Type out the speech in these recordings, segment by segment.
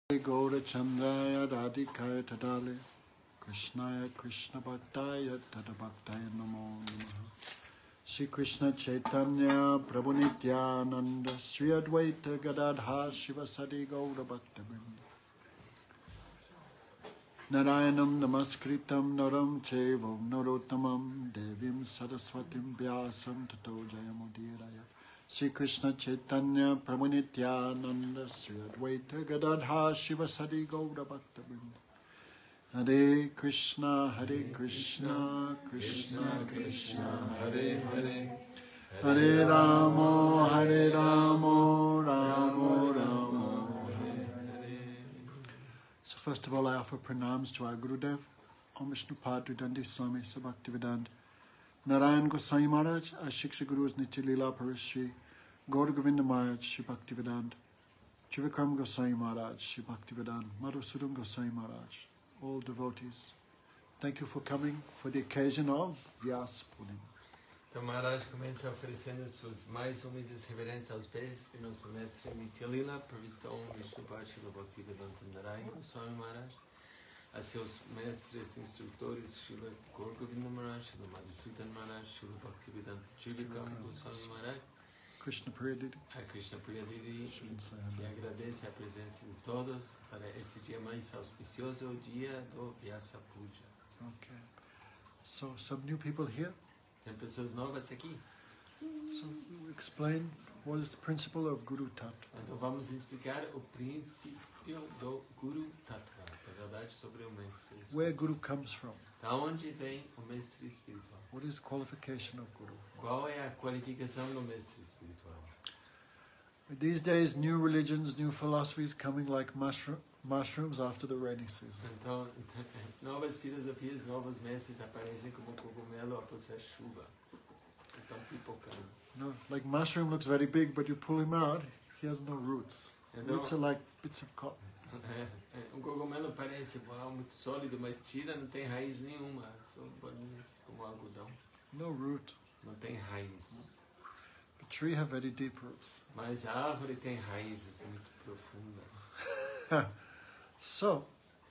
Gaura Chandraya Radhikaya Tadale Krishnaya Krishna Bhaktaya Tadabhaktaya Namo Namaha Shri Krishna Chaitanya Prabhu Nityananda Shri Advaita Gadadha Shivasadi Gaura Bhaktabinda Narayanam Namaskritam Naram Chevam Narottamam Devim Saraswatim Vyasam Tato Jayamudiraya Shri Krishna Chaitanya Prabhu Nityananda Shri Advaita Gadadha Shivasadi Gaura Bhaktabinda Hare Krishna Krishna Krishna Hare Hare Hare Ramo Ramo Ramo Hare Hare. So first of all I offer pranams to our Gurudev, Om Vishnu Padri Dandi Swami Sabhaktivedanta Narayan Goswami Maharaj, our Shiksha Gurus Nitya Leela Parishri Gaura Govinda Maharaj, Shri Bhaktivedanta Trivikram Goswami Maharaj, Shri Bhaktivedanta Madhusudan Goswami Maharaj, all devotees. Thank you for coming for the occasion of Vyasa Purnima. Então Maharaj começa oferecendo as suas mais humildes reverências aos pés de nosso mestre Nitya Leela, previsto Om Vishnu Padri Bhaktivedanta Narayan Goswami Maharaj, a seus mestres instrutores Srila Gaura Govinda Maharaj, Srila Madhusudan Maharaj, Srila Bhaktivedanta Trivikram Goswami Maharaj, Krishna Priyadidi, a Krishna Priyadidi, que agradece a presença de todos para esse dia mais auspicioso, o dia do Vyasa Puja. Okay. So some new people here. Tem pessoas novas aqui. So we'll explain what is the principle of Guru Tattva. Então vamos explicar o princípio do Guru Tattva, a verdade sobre o mestre espiritual. Where Guru comes from. Da onde vem o mestre espiritual? What is qualification of Guru? Qual é a qualificação do mestre espiritual? These days, new religions, new philosophies coming like mushrooms after the rainy season. Então, novas filosofias, novos mestres aparecem como cogumelo após a chuva. Estão pipocando. No, like mushroom looks very big, but you pull him out, he has no roots. Então, Roots are like bits of cotton. Cogumelo parece muito sólido, mas tira, não tem raiz nenhuma. São bolinhas como algodão. No root. Não tem raiz. The tree have very deep roots. Mas a árvore tem raízes muito profundas. So,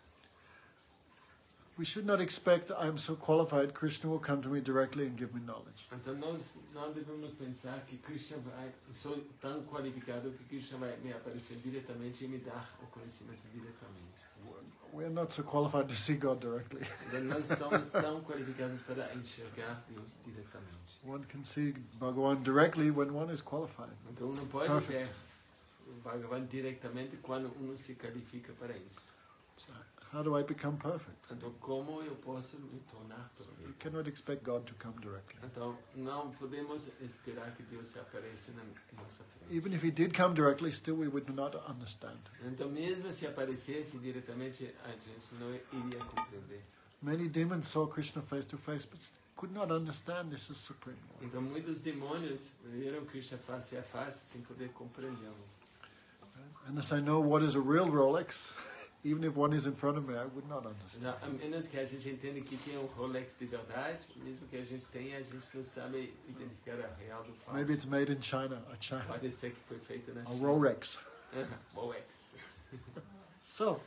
we should not expect I'm so qualified, Krishna will come to me directly and give me knowledge. Então nós devemos pensar que Krishna sou tão qualificado que Krishna vai me aparecer diretamente e me dar o conhecimento diretamente. We are not so qualified to see God directly. Então nós somos tão qualificados para enxergar Deus diretamente. One can see Bhagavan directly when one is qualified. Então não pode ver o Bhagavan diretamente quando um se qualifica para isso. So how do I become perfect? Então como eu posso me tornar So we perfeito? cannot expect God to come directly. Então não podemos esperar que Deus apareça na nossa frente. Even if he did come directly, still we would not understand. Então mesmo se aparecesse diretamente, a gente não iria compreender. Many demons saw Krishna face to face, but could not understand this is Supreme Lord. Então muitos demônios viram Krishna face a face sem poder compreendê-lo. Unless I know what is a real Rolex, even if one is in front of me, I would not understand. A menos que a gente entenda que tem um Rolex de verdade, mesmo que a gente tenha, a gente não sabe identificar a real do falso. Maybe it's made in China, a China, Pode ser que foi feito na a China. Rolex. Rolex. So,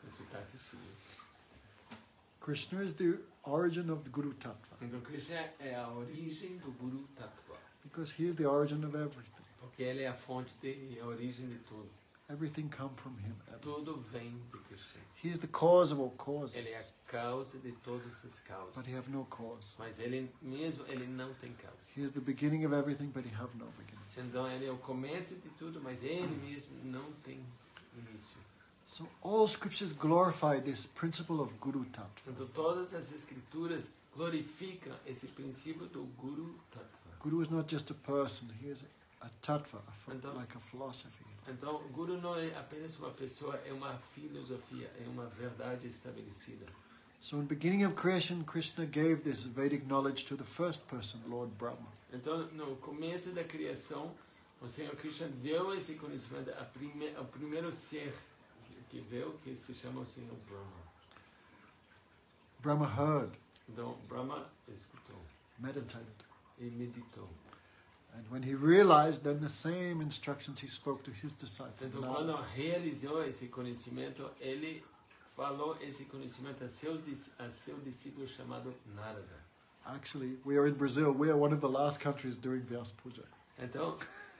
Krishna is the origin of the Guru Tattva, Então Krishna é a origem do Guru Tattva, because he is the origin of everything. porque ele é a fonte e a origem de tudo. Everything comes from him. Tudo vem de Krishna. He is the cause of all causes, Ele é a causa de todas as causas. but he have no cause. Mas ele mesmo, ele não tem causa. He is the beginning of everything, but he have no beginning. Então ele é o começo de tudo, mas ele mesmo não tem início. So all scriptures glorify this principle of Guru Tattva. Então todas as escrituras glorificam esse princípio do Guru Tattva. Guru is not just a person, he is a tattva, Então- like a philosophy. Então o Guru não é apenas uma pessoa, é uma filosofia, é uma verdade estabelecida. So in the beginning of creation, Krishna gave this Vedic knowledge to the first person, Lord Brahma. Então no começo da criação, o Senhor Krishna deu esse conhecimento ao primeiro ser que veio, que se chama o Senhor Brahma. Brahma heard, Então Brahma escutou meditated. e meditou. And when he realized, then the same instructions he spoke to his disciples. Então, Now, quando realizou esse conhecimento, ele falou esse conhecimento a seu discípulo chamado Narada. actually, we are in Brazil. We are one of the last countries doing Vyasa Puja. Então,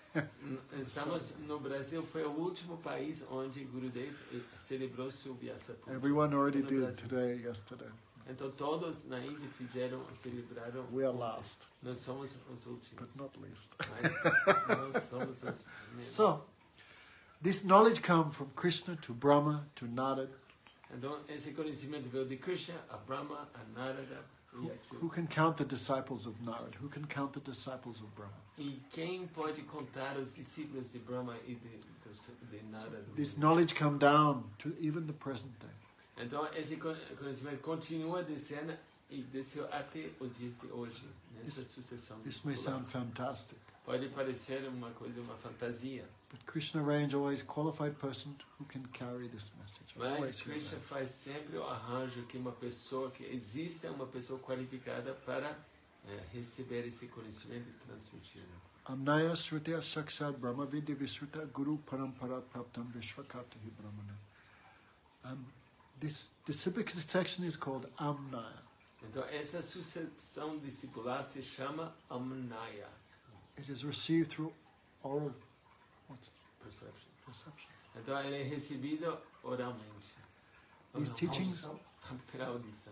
estamos no Brasil, foi o último país onde Gurudev celebrou seu Vyasa Puja. Everyone already No did Brasil. today, yesterday. Então, todos na Índia celebraram. We are last, Nós somos os últimos. but not least. Mas nós somos os primeiros. So, this knowledge comes from Krishna to Brahma to Narada. Então, esse conhecimento veio de Krishna, a Brahma, a Narada e a Who can count the disciples of Narada? Who can count the disciples of Brahma? E quem pode contar os discípulos de Brahma e de Narada? This knowledge come down to even the present day. Então, esse conhecimento continua descendo e desceu até os dias de hoje, nessa sucessão. This may discipular. sound fantastic, Pode parecer uma coisa, uma fantasia, but Krishna arrange always qualified person who can carry this message. mas Always hear Krishna that. faz sempre o arranjo que uma pessoa, que existe uma pessoa qualificada para receber esse conhecimento e transmitir. Amnaya Shrutya Shakshad Brahma Vidya Visruta Guru Parampara Praptam Vishvakatahi Brahmana. This disciplic section is called Amnaya. Então, essa sucessão discipular se chama Amnaya. It is received through oral Perception. perception. Então, ele é recebido oralmente. These teachings, Pela audição.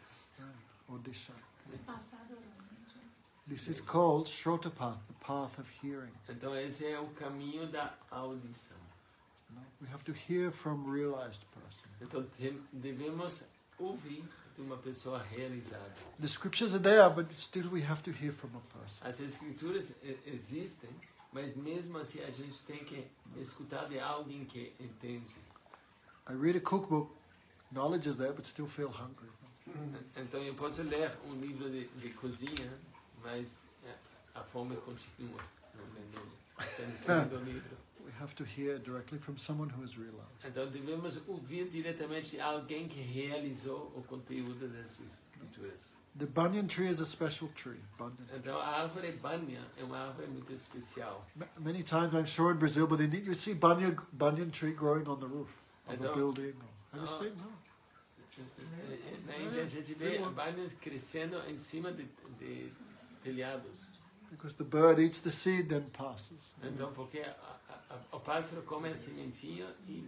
Audition. Passado oralmente. This is called Shrotapath, the path of hearing. Então, esse é o caminho da audição. We have to hear from realized person. Então, devemos ouvir de uma pessoa realizada. The scriptures are there, but still we have to hear from a person. As escrituras existem, mas mesmo assim a gente tem que escutar de alguém que entende. I read a cookbook, knowledge is there, but still feel hungry. Então, eu posso ler um livro de cozinha, mas a fome continua no segundo livro. We have to hear directly from someone who has realized. Então, devemos ouvir diretamente de alguém que realizou o conteúdo dessas escrituras. The banyan tree is a special tree. Banyan. Então, a árvore banha é uma árvore muito especial. Many times, I'm sure in Brazil, but you see banyan tree growing on the roof of a building. Have you seen? No. Na Índia, a gente vê banhas crescendo em cima de telhados. Because the bird eats the seed, then passes. Então, porque o pássaro come a sementinha e...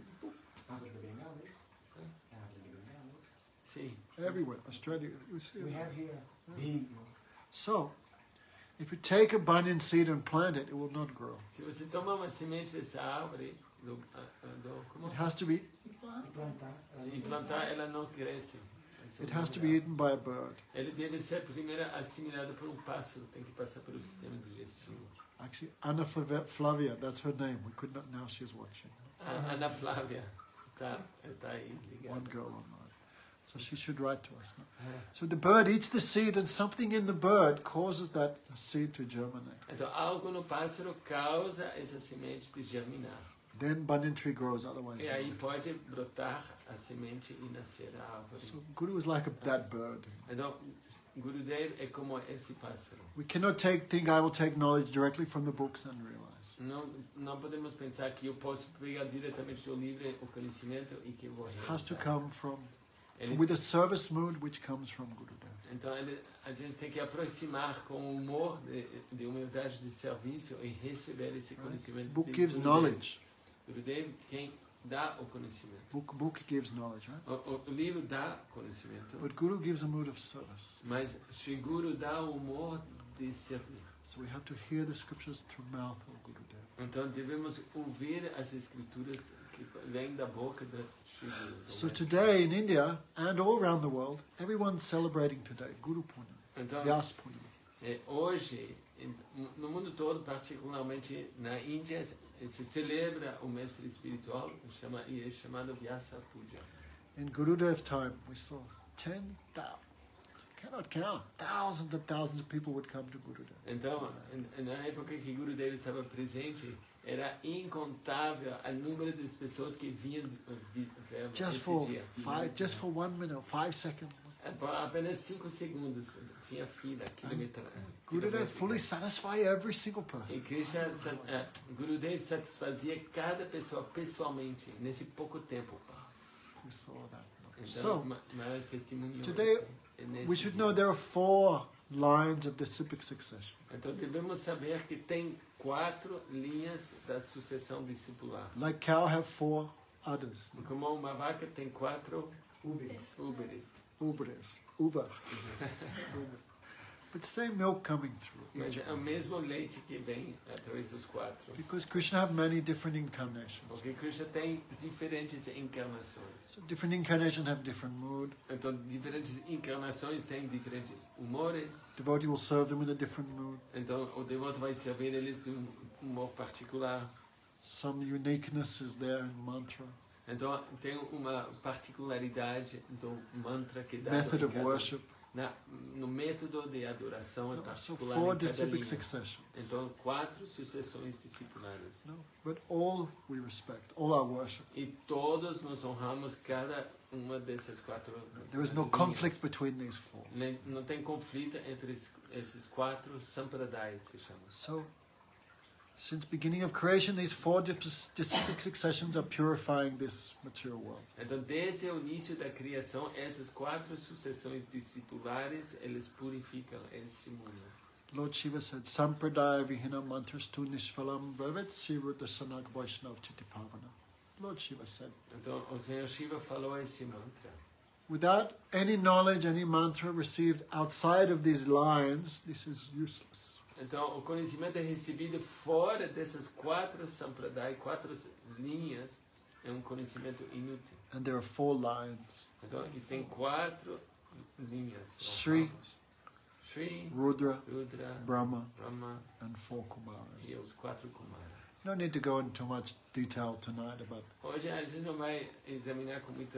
Sim. Everywhere, Australia. You see We it. have here big. So, if you take a banyan seed and plant it, it will not grow. Se você tomar uma semente dessa árvore, como It has to be. e plantar, ela não cresce. It has to be eaten by a bird. Ele deve ser primeiro assimilado por um pássaro, tem que passar pelo sistema digestivo. Actually, Anna Flavia, that's her name. We could not. Now she's watching. Ana Flávia tá aí One ligada. girl online. So she should write to us. No? So the bird eats the seed, and something in the bird causes that seed to germinate. Então, algo no pássaro causa essa semente de germinar. Then banyan tree grows. Otherwise, E it aí won't. pode brotar a semente e nascer a árvore. So Guru is like that bird. Então, Gurudev é como esse pássaro. We cannot think I will take knowledge directly from the books and realize. Não podemos pensar que eu posso pegar diretamente do livro o conhecimento e que vou It has to realizar. come from Ele- with a service mood which comes from Gurudev. Então, a gente tem que aproximar com o humor de humildade de serviço e receber esse conhecimento. Book de gives Gurudev. knowledge. Gurudev, quem dá o conhecimento. Book gives knowledge, right? O livro dá conhecimento, But Guru gives a mood of service. mas Shri Guru dá o humor de servir. So we have to hear the scriptures through mouth of Gurudev. Então, devemos ouvir as escrituras que vêm da boca de Shri Guru. do So mestre. today in India and all around the world, everyone's celebrating today Guru Purnima, Então, Vyasa Purnima. hoje, no mundo todo, particularmente na Índia, se celebra o mestre espiritual e é chamado Vyasa Puja. In Gurudev time, we saw 10,000. Cannot count. Thousands and thousands of people would come to Gurudev. Então, na época que Gurudev estava presente, era incontável o número de pessoas que vinham ver Just esse for dia. just for 1 minute, 5 seconds. Apenas 5 segundos. Tinha fila, Gurudev fully satisfy every single person. E Gurudev satisfazia cada pessoa pessoalmente, nesse pouco tempo. We saw that. Então, So, Maharaj testemunhou today isso, we should know there are 4 lines of disciplic succession. Então devemos saber que tem 4 linhas da sucessão discipular. Like cow have 4 udders. Como uma vaca tem 4 úberes. Uber. But same milk coming through. Mas é o mesmo leite que vem através dos 4. Because Krishna have many different incarnations. Porque Krishna tem diferentes encarnações. So different incarnations have different mood. Então diferentes encarnações têm diferentes humores. Devotee will serve them in a different mood. Então o devoto vai servir eles de humor particular. Some uniqueness is there in mantra. Então tem uma particularidade do mantra que dá Method of worship. No método de adoração é So particular 4 em cada disciplic linha. successions. Então 4 sucessões disciplinares. No, but all we respect, all our worship. E todos nós honramos cada uma dessas 4. There is no linhas. conflict between these 4. Não tem conflito entre esses 4 sampradayas, se chama. So, since beginning of creation, these 4 disciplic successions are purifying this material world. Então, desde o início da criação, essas 4 sucessões discipulares, eles purificam este mundo. Lord Shiva said, Sampradaya vihina mantrastu nishvalam vavet siruddha sanak vaishnav chitipavana. Lord Shiva said, Então, o Senhor Shiva falou esse mantra. without any knowledge, any mantra received outside of these lines, this is useless. Então, o conhecimento é recebido fora dessas 4 sampradayas, 4 linhas, é um conhecimento inútil. And there are 4 lines. Então, e tem 4 linhas. Shri, Shri, Rudra, Rudra, Brahma, Brahma and 4 Kumaras. e os 4 Kumaras. No need to go into much detail tonight about Hoje a gente não vai examinar com muito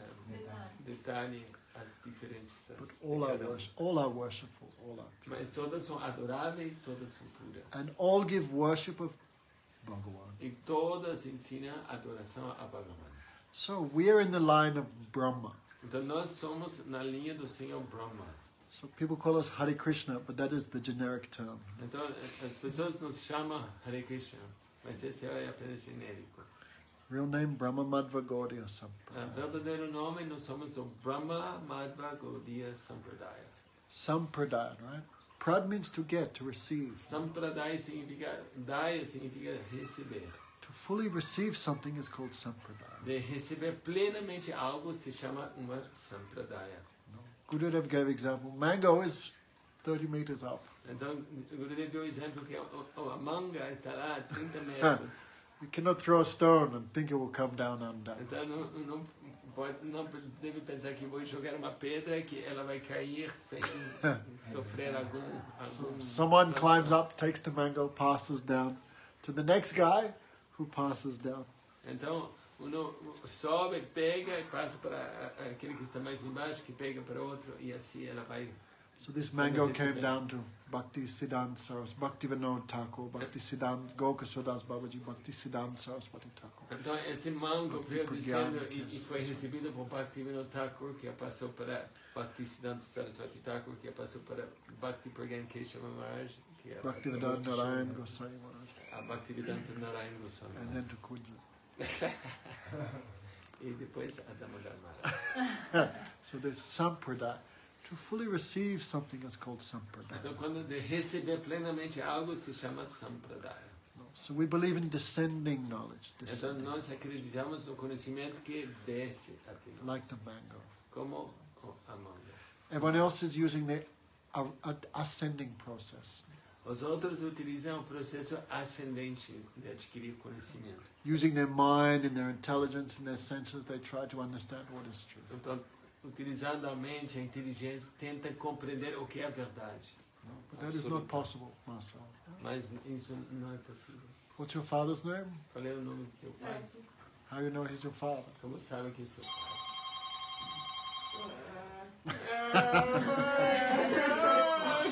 detalhe as diferentes. but all are worshipful, all are pure. Mas todas são adoráveis, todas são puras. And all give worship of Bhagavan. E todas ensinam adoração a Bhagavan. So we are in the line of Brahma. Então nós somos na linha do Senhor Brahma. So people call us Hare Krishna, but that is the generic term. Então as pessoas nos chamam Hare Krishna, mas esse é apenas genérico. Real name Brahma Madhva Gaudiya O Sampradaya. verdadeiro nome nós somos o Brahma Madhva Gaudiya Sampradaya. Sampradaya, right? Prad means to get, to receive. Sampradaya significa daya, significa receber. To fully receive something is called Sampradaya. De receber plenamente algo se chama uma Sampradaya. Gurudev gave example. Mango is 30 meters up. Então, o Gurudev deu o exemplo que a manga está lá a 30 metros. You cannot throw a stone and think it will come down undone. Então, não deve pensar que vou jogar uma pedra que ela vai cair sem sofrer algum Someone climbs up, takes the mango, passes down to the next guy who passes down. Então, um sobe, pega e passa para aquele que está mais embaixo, que pega para outro, e assim ela vai. So this mango came down to Bhakti Siddhanta Saraswati, Bhakti Vinod Thakur, Bhakti Siddhanta Gokashodas Babaji, Bhakti Siddhanta Saraswati Thakur. Então, esse mango veio descendo e foi recebido por Bhakti Vinod Thakur, que passou para Bhakti Siddhanta Saraswati Thakur, que passou para Bhakti Pragyan Keshava Maharaj, que Bhakti Vedanta Narayan Goswami Maharaj. a Bhakti Vedanta Narayan Goswami. And then to Kunja. E depois a Damodar Maharaj. So there's Sampradaya. To fully receive something is called Sampradaya. Então, quando de receber plenamente algo, se chama Sampradaya. So we believe in descending knowledge, Então, descending, nós acreditamos no conhecimento que desce até nós, like the mango. como a manga. Everyone else is using the ascending process, Os outros utilizam o processo ascendente de adquirir conhecimento. using their mind and their intelligence and their senses. They try to understand what is true. Então, utilizando a mente, a inteligência, tenta compreender o que é a verdade. But that is not possible, Marcel. Mas isso não é possível. What's your father's name? Qual é o nome do teu pai? How you know he's your father? Como sabe que é seu pai?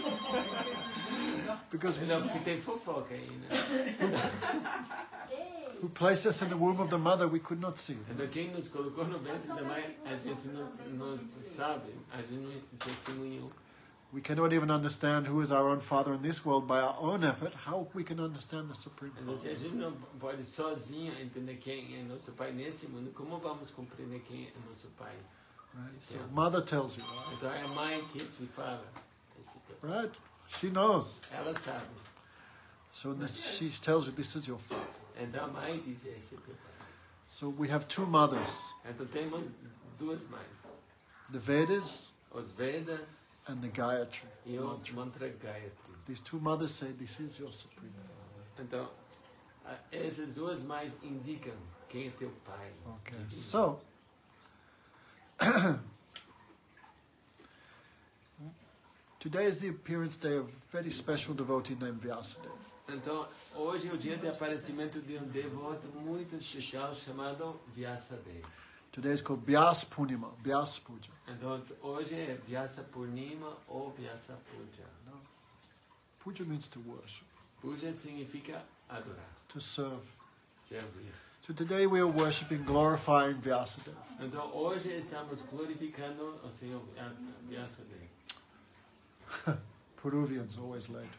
Because Não, porque tem fofoca aí, né? who placed us in the womb of the mother, we could not see. Então quem nos colocou no ventre da mãe, a gente não sabe, a gente não testemunhou. We cannot even understand who is our own Father in this world by our own effort. How we can understand the Supreme Então se a Father? gente não pode sozinho entender quem é nosso pai neste mundo, como vamos compreender quem é nosso pai? Right? So mother tells you, right? Então é a mãe que te fala. Esse teu. Right? She knows. Ela sabe. So she tells you this is your father. Então a mãe diz esse teu pai. So we have two mothers, Então temos duas mães. the Vedas Os Vedas and the Gayatri. e o mantra. Mantra Gayatri. These two mothers say this is your Supreme Father. Então, essas duas mães indicam quem é teu pai. Okay. So today is the appearance day of a very special devotee named Vyasadeva. Então, hoje é o dia de aparecimento de devoto muito especial chamado Vyasadeva. Today is called Vyas Purnima, Vyas Puja. Então, hoje é Vyasa Purnima ou Vyasa Puja. Puja means to worship, Puja significa adorar, to serve. servir. So today we are worshipping, glorifying Vyasadeva. Então, hoje estamos glorificando o Senhor Vyasadeva. Peruvians always late.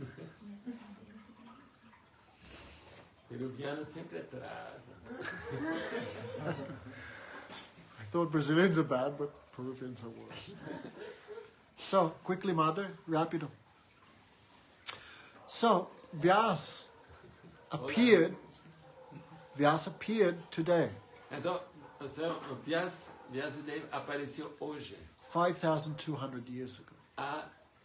Peruviano sempre atrasa. I thought Brazilians are bad, but Peruvians are worse. So, quickly, Mother, rápido. So, Vyas appeared today, Então, o Senhor Vyasadeva apareceu hoje, 5,200 years ago. há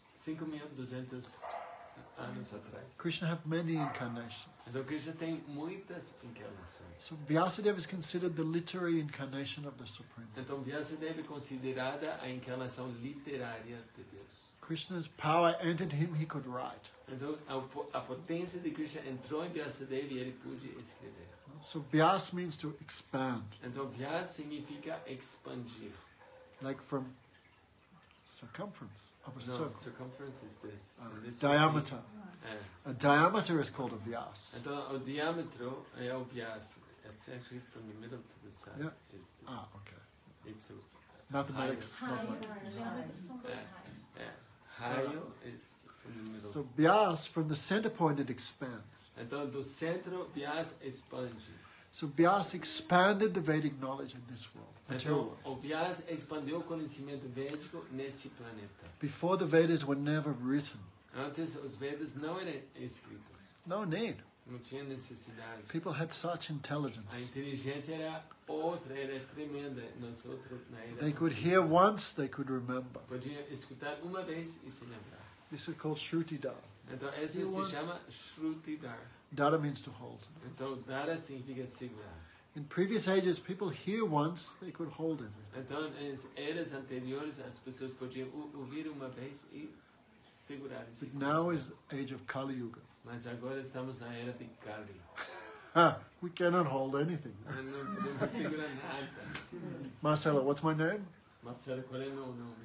5.200 anos atrás. Krishna had many incarnations. Então, Krishna tem muitas encarnações. So, Vyasadeva is considered the literary incarnation of the Supreme. Então, Vyasadeva é considerada a encarnação literária de Deus. Krishna's power entered him, he could write. Então, a potência de Krishna entrou em Vyasadeva e ele pôde escrever. So, Vyas means to expand, Então, Vyas significa expandir. like from circumference of a No, circle. circumference is this. And this is Diameter. the- A diameter is called a Vyas. Então, o diâmetro é o Vyas. It's actually from the middle to the side. Yeah. It's the, Ah, okay. it's a, Mathematics. Raio, mathematics. diâmetro são dois raios. raio is from the middle. So Vyas, from the center point, it expands. Então, do centro, Vyas expande. So Vyas expanded the Vedic knowledge in this world, material Então, world. o Vyas expandiu o conhecimento védico neste planeta. Before the Vedas were never written. Antes, os Vedas não eram escritos. No need. Não tinha necessidade. People had such A intelligence. inteligência era outra, era tremenda. Nós outros, na era, They could hear once, they could remember. podia escutar uma vez e se lembrar. This is called Shrutidar. Então, essa You se want- chama Shrutidar. Dara means to hold. Então, Dara significa segurar. In previous ages, people hear once, they could hold it. Então, nas eras anteriores, as pessoas podiam ouvir uma vez e segurar. But now is age of Kali Yuga. Mas agora estamos na era de Kali. We cannot hold anything. Não podemos segurar nada. Marcelo, what's my name? Marcelo, qual é meu nome?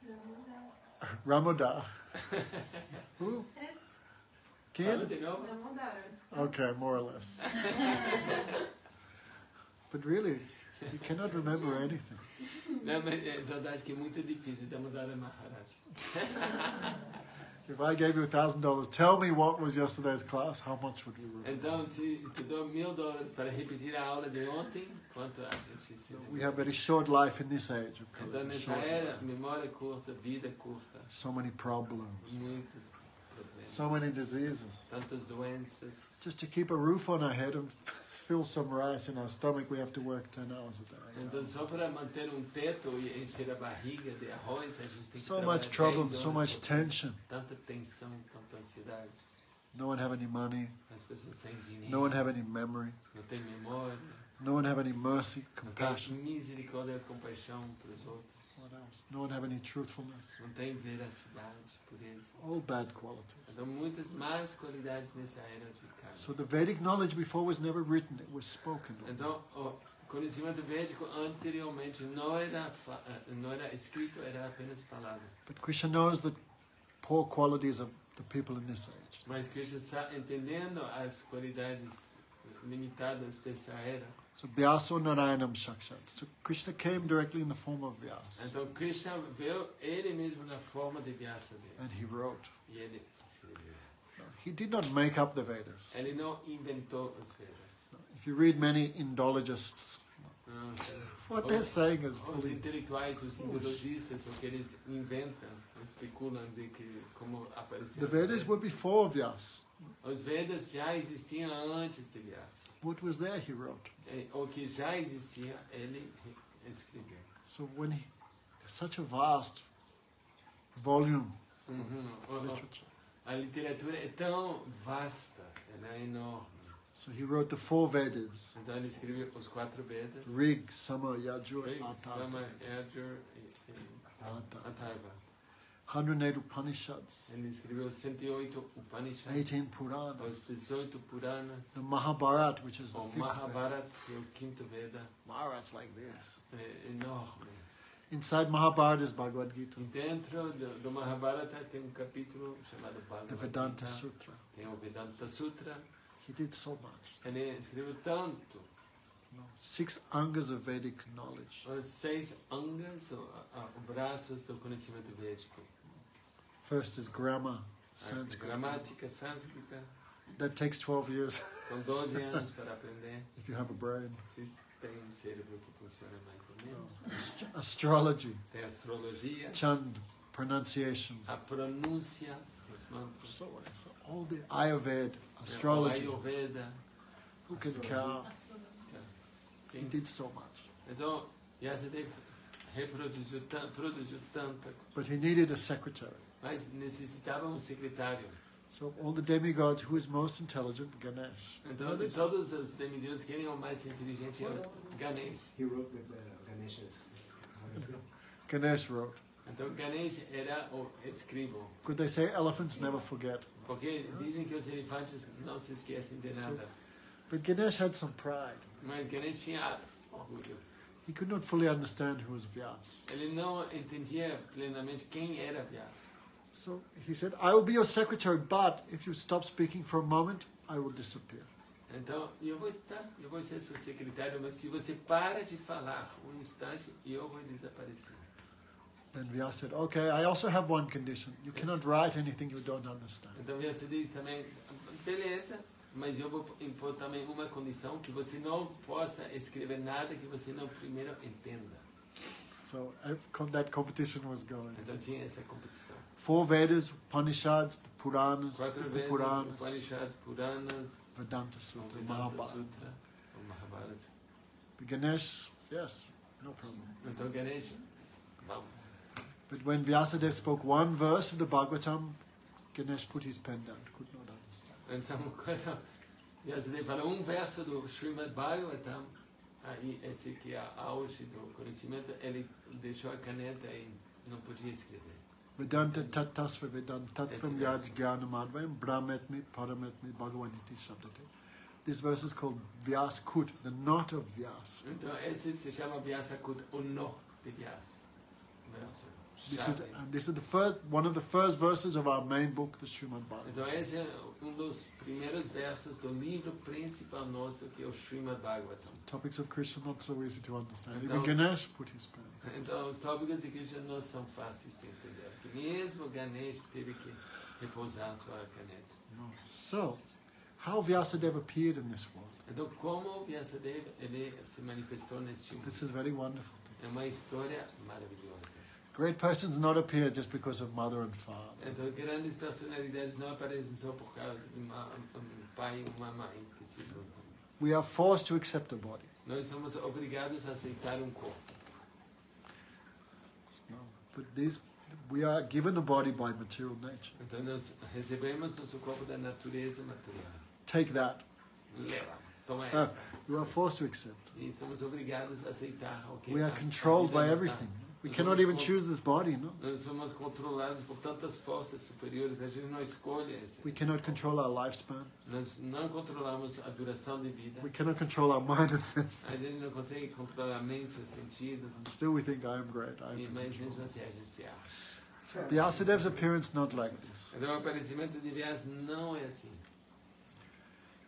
Ramoda. Who? Fala Kid? de novo. Okay, more or less. But really, you cannot remember anything. Não, mas é verdade que é muito difícil de mudar a Maharaj. If I gave you $1,000, tell me what was yesterday's class, how much would you remember? Então, se te dou $1.000 para repetir a aula de ontem, quanto a gente se We have very short life in this age of Então, Kali. nessa Short era, life. memória curta, vida curta, So many problems, muitos problemas, so many diseases. tantas doenças. Just to keep a roof on our head and fill some rice in our stomach, we have to work 10 hours a day. Então, só para manter teto e encher a barriga de arroz, a gente tem que So trabalhar much trouble, 10 so horas much por dia. tension. Tanta tensão, tanta ansiedade. No one have any money. As pessoas sem dinheiro, No one have any memory. não tem memória, No one have any mercy, não tem compassion. misericórdia e compaixão para os outros, What else? No one have any truthfulness. não tem veracidade, pureza. All bad qualities. Então, muitas más qualidades nessa era de Kali. So the Vedic knowledge before was never written, it was spoken. Então, o conhecimento védico anteriormente não era escrito, era apenas falado. But Krishna knows the poor qualities of the people in this age. Mas Krishna está entendendo as qualidades limitadas dessa era. So Vyasa Narayanam Shakshat. So Krishna came directly in the form of Vyasa. Então Krishna veio ele mesmo na forma de Vyasadeva. And he wrote. E ele escreveu. He did not make up the Vedas. Ele não inventou os Vedas. If you read many Indologists, what they're saying is Os fully... intelectuais, os indologistas, o que eles inventam, especulam de que como apareceu. The Vedas were before Vyasa. Os Vedas já existiam antes de Vyasa. What was there, he wrote. O que já existia, ele escreveu. So when he... Such a vast volume of A literature. literatura é tão vasta, ela é enorme. So he wrote the 4 Vedas. Então ele escreveu os 4 Vedas. Rig, Sama, Yajur, Rig, Atharva. Sama, Yajur e Atharva. 108 Upanishads. Ele escreveu 108 Upanishads, 18 Puranas. os 18 Puranas, The Mahabharata, which is the o 5th Veda. Mahabharata, que é o 5º Veda, Mahabharata's like this. é enorme. Inside Mahabharata is Bhagavad Gita, E dentro do Mahabharata tem um capítulo chamado the Bhagavad Vedanta Gita, Sutra. tem o Vedanta Sutra. He did so much. Ele escreveu tanto, 6 angas of Vedic knowledge. os 6 angas, os braços do conhecimento védico. First is grammar, A Sanskrit. gramática sânscrita, That takes 12 years são 12 anos para aprender. if you have a brain. Se tem um cérebro que funciona mais ou menos. Astrology, Tem astrologia, Chand, pronunciation. a pronúncia, os mantras, So all the Ayurveda, o astrology. Ayurveda. Who can count? He Sim. did so much. Então, Vyasadeva produziu tanta coisa, But he needed a secretary. mas necessitava um secretário. So all the demigods, who is most intelligent? Ganesh. Então, de todos os semideuses, quem é o mais inteligente é o Ganesh. He wrote with Ganesha's. How is it? Ganesh wrote. Então, Ganesh era o escribo. Could they say elephants never forget? Porque dizem que os elefantes não se esquecem de nada. But Ganesh had some pride. Mas Ganesh tinha orgulho. He could not fully understand who was Vyasa. Ele não entendia plenamente quem era Vyasa. So he said, I will be your secretary, but if you stop speaking for a moment, I will disappear. Então, eu vou ser seu secretário, mas se você para de falar um instante, eu vou desaparecer. Then Vyasa said, okay, I also have one condition. You cannot write anything you don't understand. Então, Vyasa diz também, beleza, mas eu vou impor também uma condição, que você não possa escrever nada que você não primeiro entenda. So that competition was going. Então, tinha essa competição. 4 Vedas, Upanishads, the Puranas, 4 the Vedas, Puranas, Upanishads, Puranas, Vedanta o Sutra, Vedanta Mahabharata. Sutra, o Mahabharata. But Ganesh, yes, no problem. Então, Ganesh, vamos. But when Vyasadeva spoke one verse of the Bhagavatam, Ganesh put his pen down, could not understand. Então, quando Vyasadeva falou um verso do Srimad Bhagavatam, aí esse que é a auge do conhecimento, ele deixou a caneta e não podia escrever. Vedanta tattasva vedantatvam yad jnanam advayam brahmetmi parametmi bhagavaniti shabdate. This verse is called Vyas Kut, the knot of Vyas. Então, esse se chama Vyasakut, o nó de Vyasa. Verso This is the first, one of the first verses of our main book, the Srimad Bhagavatam. Então, esse é um dos primeiros versos do livro principal nosso, que é o Srimad Bhagavatam. Topics of Krishna not so easy to understand. Então, Even Ganesh put his pen. Então, os tópicos de Krishna não são fáceis de entender. Que mesmo Ganesh teve que repousar sua caneta. So, how Vyasadeva appeared in this world. Então, como Vyasadeva ele se manifestou neste mundo? This is very wonderful. É uma história maravilhosa. Great persons not appear just because of mother and father. Então, grandes personalidades não aparecem só por causa de um pai e uma mãe que se juntam. We are forced to accept a body. Nós somos obrigados a aceitar um corpo. But we are given a body by material nature. Então, nós recebemos nosso corpo da natureza material. Take that. Leva, toma essa. You are forced to accept. E somos obrigados a aceitar o que We are a controlled vida by nos dá. everything. We cannot even choose this body, no? Nós somos controlados por tantas forças superiores, a gente não escolhe esse. We cannot control our lifespan. Nós não controlamos a duração de vida. We cannot control our mind and senses. A gente não consegue controlar a mente, os sentidos. Still we think I am great. I am Mas control. mesmo assim a gente se acha. Vyasadev's appearance not like this. Então o aparecimento de Vyasa não é assim.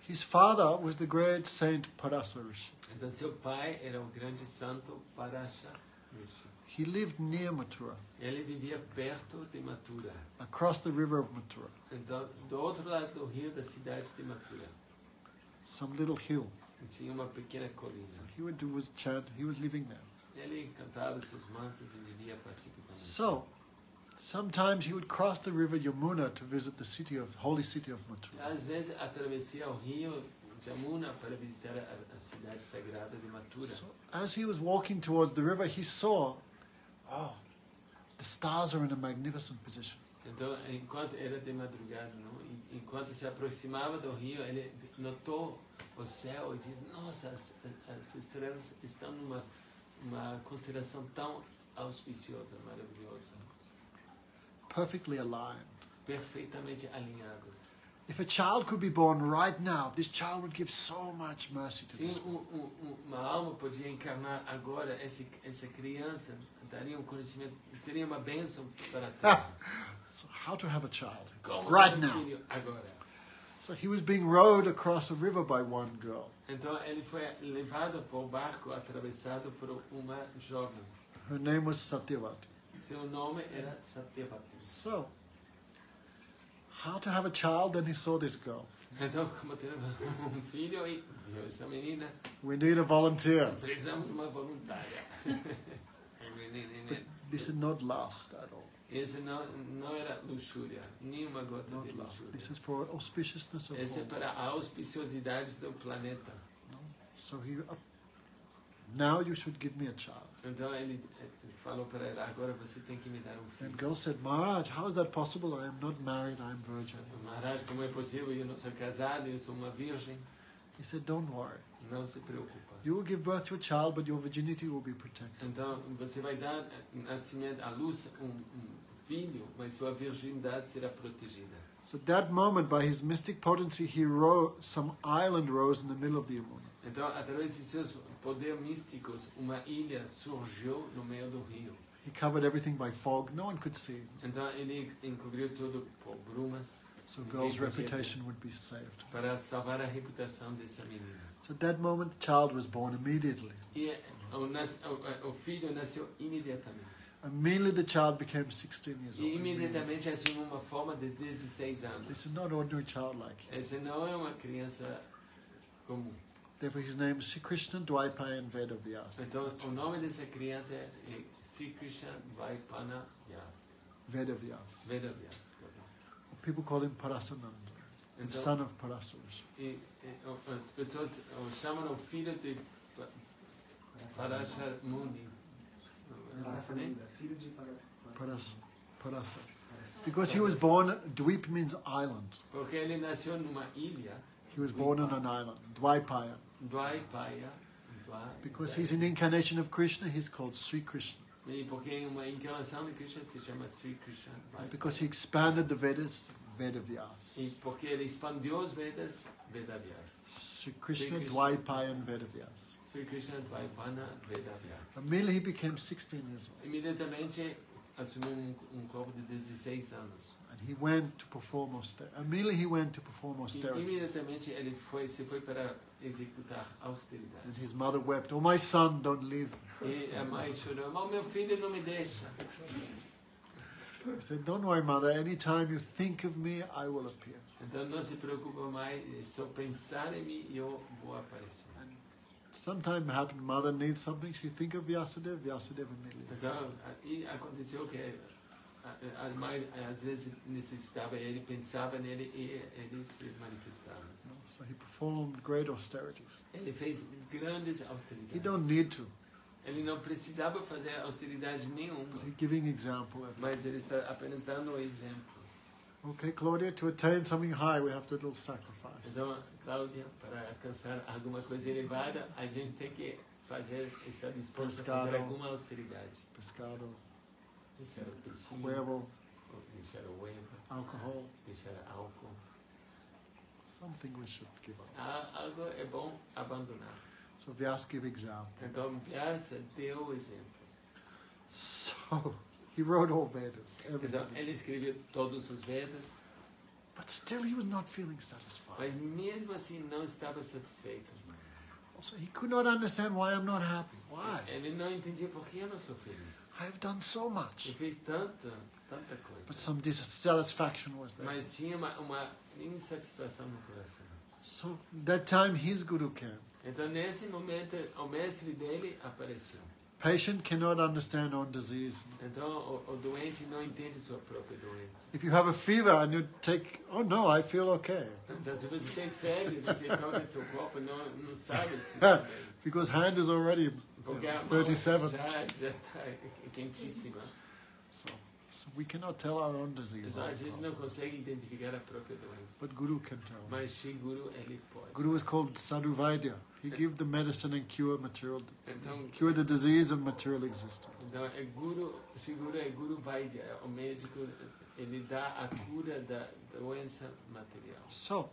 His father was the great Saint Parasa Rishi. Então seu pai era o grande santo Parasha Rishi. He lived near Mathura, Ele vivia perto de Mathura. across the river of Mathura, Então, do outro lado do rio da cidade de Mathura, some little hill. tinha uma pequena colina. He would do his chant. He was living there. Ele cantava seus mantos e vivia pacificamente. So, sometimes he would cross the river Yamuna to visit the holy city of Mathura. Às vezes atravessia o rio Jamuna para visitar a cidade sagrada de Mathura. So, as he was walking towards the river, he saw, oh, the stars are in a magnificent position. Então, enquanto era de madrugada, não? Enquanto se aproximava do rio, ele notou o céu e disse: nossa, as estrelas estão numa constelação tão auspiciosa, maravilhosa, Perfectly aligned. perfeitamente alinhadas. If a child could be born right now, this child would give so much mercy to Se this world. uma alma podia encarnar agora, essa criança daria um conhecimento, seria uma bênção para a terra. So how to have a child Como right ter um now? filho agora. So he was being rowed across a river by one girl. Então ele foi levado por barco atravessado por uma jovem. Her name was Satyavati. Seu nome era Satyavati. So, how to have a child? Then he saw this girl. Então, como ter filho e viu essa menina, We need a volunteer. precisamos de uma voluntária. This did not last at all. Esse não era luxúria, nenhuma gota Not de last. luxúria. This is for auspiciousness of Esse é all. para a auspiciosidade do planeta. So now you should give me a child. Então ele falou para ela: agora você tem que me dar um And filho. girl said, Maharaj, how is that possible? I am not married, I am virgin. Maharaj, como é possível? Eu não sou casado, eu sou uma virgem. He said, don't worry. Não se preocupa. You will give birth to a child, but your virginity will be protected. Então você vai dar nascimento à luz um filho, mas sua virgindade será protegida. So at that moment, by his mystic potency, some island rose in the middle of the Yamuna. Então, através de seus poderes místicos, uma ilha surgiu no meio do rio. He covered everything by fog. No one could see. Então ele encobriu tudo por brumas. So Ninguém girl's podia ver, reputation would be saved. para salvar a reputação dessa menina. So at that moment, the child was born immediately. E o filho nasceu imediatamente. Immediately the child became 16 years E old. imediatamente assumiu uma forma de 16 anos. This is not ordinary child like him. Essa não é uma criança comum. Therefore his name is Sri Krishna Dwaipayan Vedavyas. Então, o nome dessa criança é Sri Krishna Vaipana Vyas. Vedavyas. Veda Vyas. People call him Parasananda, the Então, son of Parasurishi. as pessoas chamam o filho de Parashar Mundi. Parasananda, filho de Parasa. Because he was born, Dweep means island. Porque ele nasceu numa ilha, He was born on an island, Dwaipaya. Dwaipaya. Because he's an incarnation of Krishna, he's called Sri Krishna. E porque é uma encarnação de Krishna se chama Sri Krishna. And because he expanded the Vedas, Vedavyas. E porque ele expandiu os Vedas, Vedavyas. Sri Krishna Krishna. Dwaipayan Vedavyas. Sri Krishna Dvaipana Vedavyas. Immediately he became 16 years old. Imediatamente assumiu corpo de 16 anos. And he went to perform austerity. Immediately he went to perform E austerity. imediatamente ele se foi para executar austeridade. And his mother wept, "Oh my son, don't leave." E a mãe chorou: mas meu filho não me deixa. He said, "Don't worry, mother. Anytime you think of me, I will appear." Então não se preocupa mais, só pensar em mim eu vou aparecer. Sometime happened, mother needs something, she think of Vyasadeva, Vyasadeva immediately. Então, e aconteceu que a mãe às vezes necessitava, ele pensava nele e ele se manifestava. So he performed great austerities. Ele fez grandes He austeridades. don't need to, Ele não precisava fazer austeridade nenhuma, but he's giving example. mas ele está apenas dando o exemplo. Okay, Claudia, to attain something high, we have to do a little sacrifice. Então, Cláudia, para alcançar alguma coisa elevada, a gente tem que estar disposto a fazer Pescado. alguma austeridade. Pescado, Deixar o peixinho, huevo, deixar o ovo, alcohol, deixar álcool. something we should give up. Algo é bom abandonar. So Vyas give example. Então, Vyasa deu o exemplo. So he wrote all Vedas, Então, everything. ele escreveu todos os Vedas, But still he was not feeling satisfied. Mas mesmo assim não estava satisfeito. Also, he could not understand why I'm not happy. Why? Ele não entendia por que eu não sou feliz. I have done so Eu much. fiz tanta But coisa. some dissatisfaction was there. Mas tinha uma insatisfação no coração. So that time his guru came. Então nesse momento o mestre dele apareceu. Patient cannot understand own disease. Então o doente não entende sua própria doença. If you have a fever and you take, oh no, I feel okay. Então se você tem febre, você toca seu corpo, não sabe se está bem. Because hand is already Porque a mão 37. já está quentíssima. So we cannot tell our own disease. Então a gente não consegue identificar a própria doença. But Guru can tell. Mas Shri Guru, ele pode. Guru is called Sadhu Vaidya. He gives the medicine and cure Então, cure the disease of material existence. então Shri Guru é Guru Vaidya, é o médico, ele dá a cura da doença material. So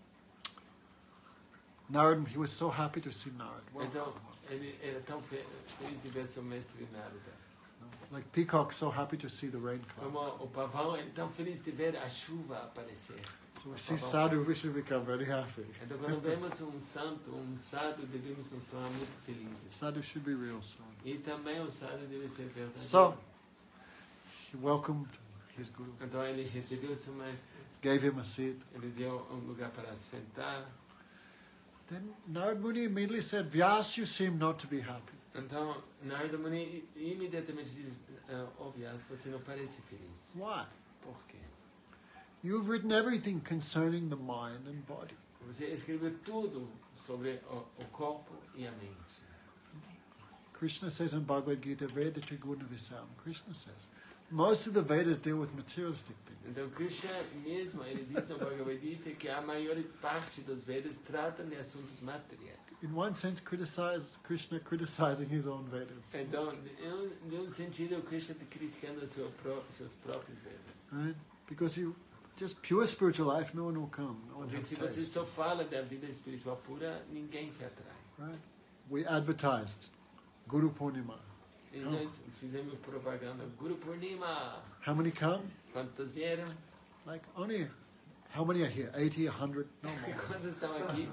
Narad, he was so happy to see Narad. Então ele era tão feliz de ver seu mestre Narada. Like peacock, so happy to see the rain Como clouds. o pavão, ele é tão feliz de ver a chuva aparecer. So we see Sadhu, we should become very happy. Então quando vemos um santo, um sadhu, devemos nos tornar muito felizes. Sadhu should be real soon. E também o sadhu deve ser verdadeiro. So he welcomed his guru, Então ele recebeu seu mestre, gave him a seat. ele deu um lugar para sentar. Then Narad Muni immediately said, Vyas, you seem not to be happy. Então Narada Muni imediatamente diz, oh Vyas, você não parece feliz. Why? Por quê? You've written everything concerning the mind and body. Você escreveu tudo sobre o corpo e a mente. Krishna says in Bhagavad Gita, Veda Triguna Visam. Krishna says, most of the Vedas deal with materialistic things. Então Krishna mesmo, ele diz no Bhagavad Gita que a maior parte dos Vedas tratam de assuntos materiais. In one sense, Krishna criticizing his own Vedas. Então, de um sentido, Krishna está criticando seus próprios Vedas. Right? Because you just pure spiritual life, no one will come. No one Porque has se você taste. só fala da vida espiritual pura, ninguém se atrai. Right? We advertised Guru Purnima. E nós fizemos propaganda, Guru Purnima, How many come? quantos vieram? Like only, how many are here? 80, 100? No more. Quantos estão aqui?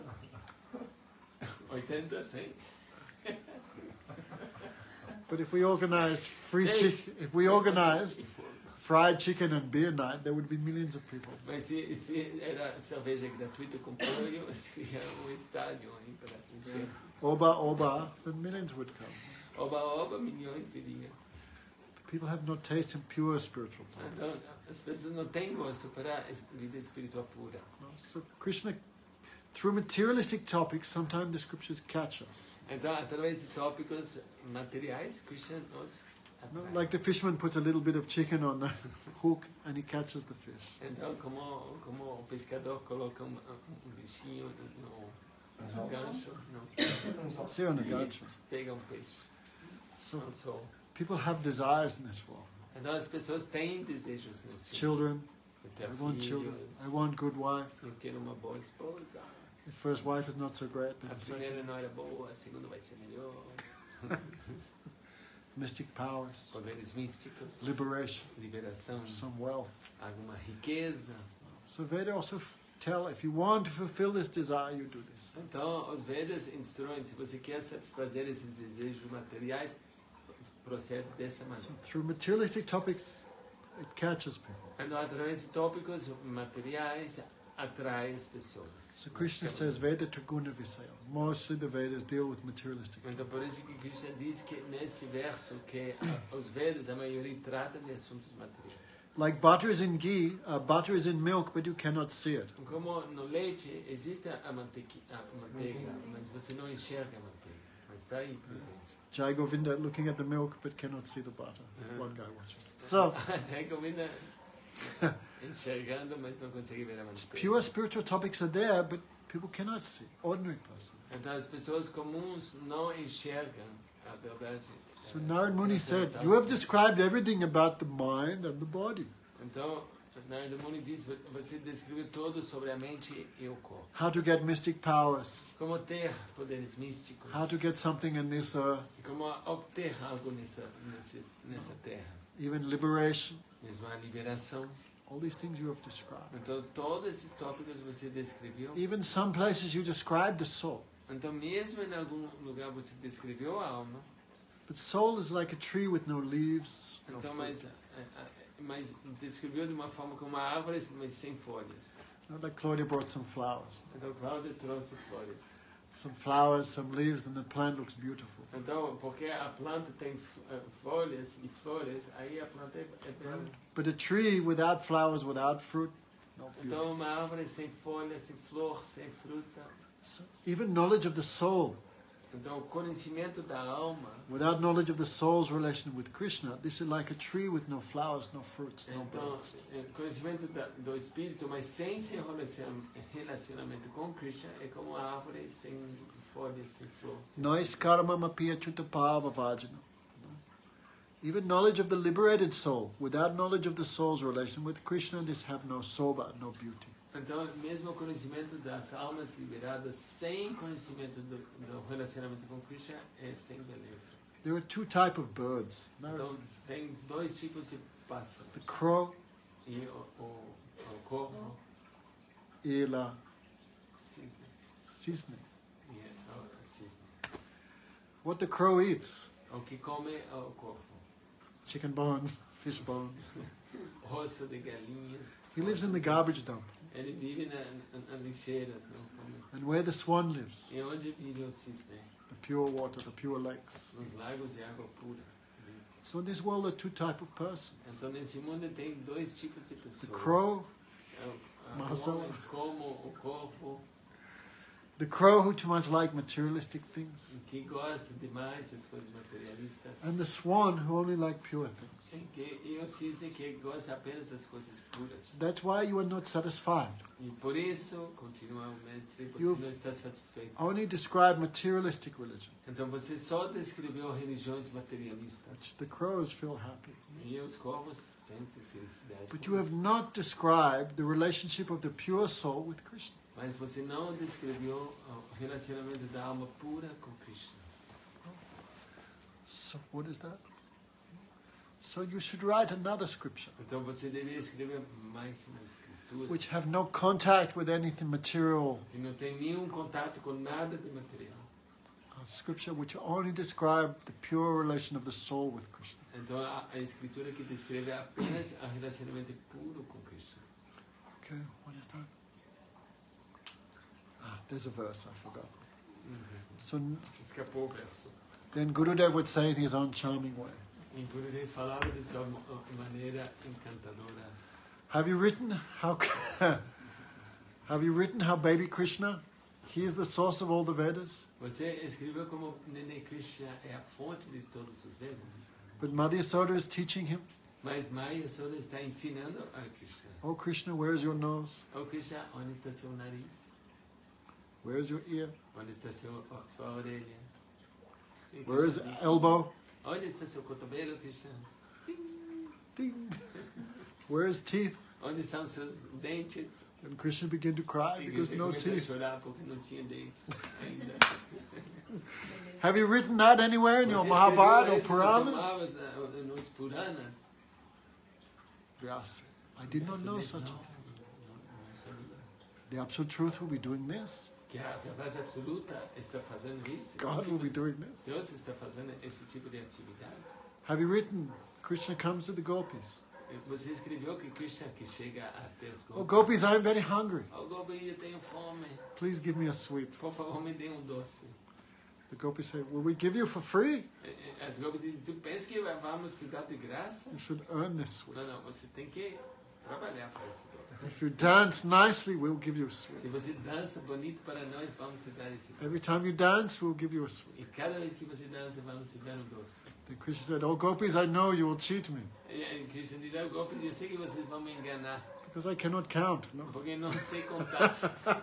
80, 100? But if we organized Six. if we organized fried chicken and beer night, there would be millions of people. Mas se era cerveja gratuita com pollo, seria estádio aí para encher. Oba, then millions would come. Oba, milhões viriam. People have no taste in pure spiritual topics. Então, as pessoas não têm gosto para a vida espiritual pura. So Krishna, through materialistic topics, sometimes the scriptures catch us. Então, através de tópicos materiais, Krishna nos No, atrai. like the fisherman puts a little bit of chicken on the hook and he catches the fish. Então, como o pescador coloca bichinho no gancho, não, See on the gacha. pega peixe. So Não só. people have desires in this world. Então, as pessoas têm desejos nesse mundo. Children, Ter I want children. filhos, I want good wife. eu quero uma boa esposa. The first wife is not so great. A Then the second, primeira não era boa, a segunda vai ser melhor. mystic powers, Poderes místicos, liberation, liberação, some wealth. alguma riqueza. So Veda also tell, if you want to fulfill this desire, you do this. Então, os Vedas instruem, se você quer satisfazer esses desejos materiais, procede dessa So maneira. through materialistic topics, it catches people. Então, através de tópicos materiais, atrai as pessoas. So Krishna says Veda Triguna Visaya. Mostly the Vedas deal with materialistic. Então, por isso que Krishna diz que nesse verso que os Vedas, a maioria, tratam de assuntos materiais. Like butter is in ghee, butter is in milk, but you cannot see it. Como no leite existe a manteiga, mas você não enxerga a manteiga, mas está aí presente. Jai Govinda looking at the milk, but cannot see the butter. One guy watching. So Já combina enxergando, mas não consegue ver a manteiga. pure spiritual topics are there, but people cannot see. Ordinary person. Então as pessoas comuns não enxergam a verdade. So Narad Muni said, you have described everything about the mind and the body. Então, Narada Muni diz, você descreveu tudo sobre a mente e o corpo. How to get mystic powers. Como ter poderes místicos. How to get something in this earth. Como obter algo nessa terra. Even liberation. Mesmo a liberação. All these things you have described. Então, todos esses tópicos você descreveu. Even some places you describe the soul. Então, mesmo em algum lugar você descreveu a alma. But soul is like a tree with no leaves, no Então, fruit. mas descreveu de uma forma como uma árvore, mas sem folhas. Not like Claudia brought some flowers. Então, Cláudia trouxe flores. Some flowers, some leaves, and the plant looks beautiful. Então, porque a planta tem folhas e flores, aí a planta é bela. But a tree without flowers, without fruit, no beauty. Então, uma árvore sem folhas, sem flor, sem fruta. So even knowledge of the soul, Então, o conhecimento da alma, without knowledge of the soul's relation with Krishna, this is like a tree with no flowers, no fruits, no então, birds. conhecimento do espírito, mas sem seu relacionamento com Krishna, é como uma árvore sem folhas, sem flores. Nois karma mapiya chutapava vajana. Even knowledge of the liberated soul, without knowledge of the soul's relation with Krishna, this have no soba, no beauty. Então, mesmo o conhecimento das almas liberadas, sem conhecimento do relacionamento com Krishna, é sem beleza. There are two types of birds. Então, tem dois tipos de pássaros. The crow E o corvo, e la cisne. cisne. E o cisne. What the crow eats, O que come é o corvo. chicken bones, fish bones. Osso de galinha. He lives in the garbage dump. Ele vive na lixeira. And where the swan lives, E onde vive o cisne? the pure water, the pure lakes. Nos lagos de água pura. So in this world, there are two types of persons. Então, nesse mundo tem dois tipos de The pessoas. crow, O Massa. homem como o corvo, the crow who too much like materialistic things, que gosta demais das coisas materialistas. and the swan who only like pure things. E o cisne que gosta apenas das coisas puras. That's why you are not satisfied. E por isso, continua o mestre, você You've- não está satisfeito. Only describe materialistic religion, Então você só descreveu religiões materialistas. which the crows feel happy. E os corvos sentem felicidade. But com you have isso. not described the relationship of the pure soul with Krishna. Mas você não descreveu o relacionamento da alma pura com Krishna. So what is that? So you should write another scripture Então você deveria escrever mais uma escritura. which have no contact with anything material, Que não tem nenhum contato com nada de material. a scripture which only describe the pure relation of the soul with Krishna. Então a escritura que descreve apenas o relacionamento puro com Krishna. Okay, what is that? There's a verse, I forgot. So Escapou o verso. then Gurudev would say in his own charming way, E Gurudev falava de sua maneira encantadora. have you written how have you written how baby Krishna, he is the source of all the Vedas, Você escreveu como Nene Krishna é a fonte de todos os Vedas. but Mother Yasoda is teaching him, Mas Maya Soda está ensinando a Krishna. oh Krishna, where's your nose? Ô Krishna, onde está seu nariz? Where's your ear? Onde está sua orelha? E Where is Krishna diz, elbow? onde está seu cotovelo, Krishna? Ding. Where is teeth? Onde são seus dentes? And Krishna began to cry E because Krishna no começa a teeth. chorar porque não tinha dentes ainda. Have you written that anywhere in your Você Mahabharata or escreveu isso nos Puranas? Mahabharata, nos Puranas? Vyasa, I did not know such a thing. Não sabia. The absolute truth will be doing this. Que a verdade absoluta está fazendo isso. God will be doing this. Deus está fazendo esse tipo de atividade. Have you written Krishna comes to the gopis? Você escreveu que Krishna que chega até as Oh, gopis. gopis, I am very hungry. Oh, Gopi, eu tenho fome. Please give me a sweet. Por favor, me dê doce. The gopis say, will we give you for free? As gopis dizem, tu pensa que vamos te dar de graça? You should earn this sweet. Não, não, você tem que trabalhar para isso. If you dance nicely, we'll give you a Se sweet. você dança bonito para nós, vamos te dar esse Every doce. time you dance, we'll give you a sweet. E cada vez que você dança, vamos te dar doce. Then Krishna said, oh, gopis, I know you will cheat me E Krishna diz, oh, gopis, eu sei que vocês vão me enganar, because I cannot count. No? porque eu não sei contar.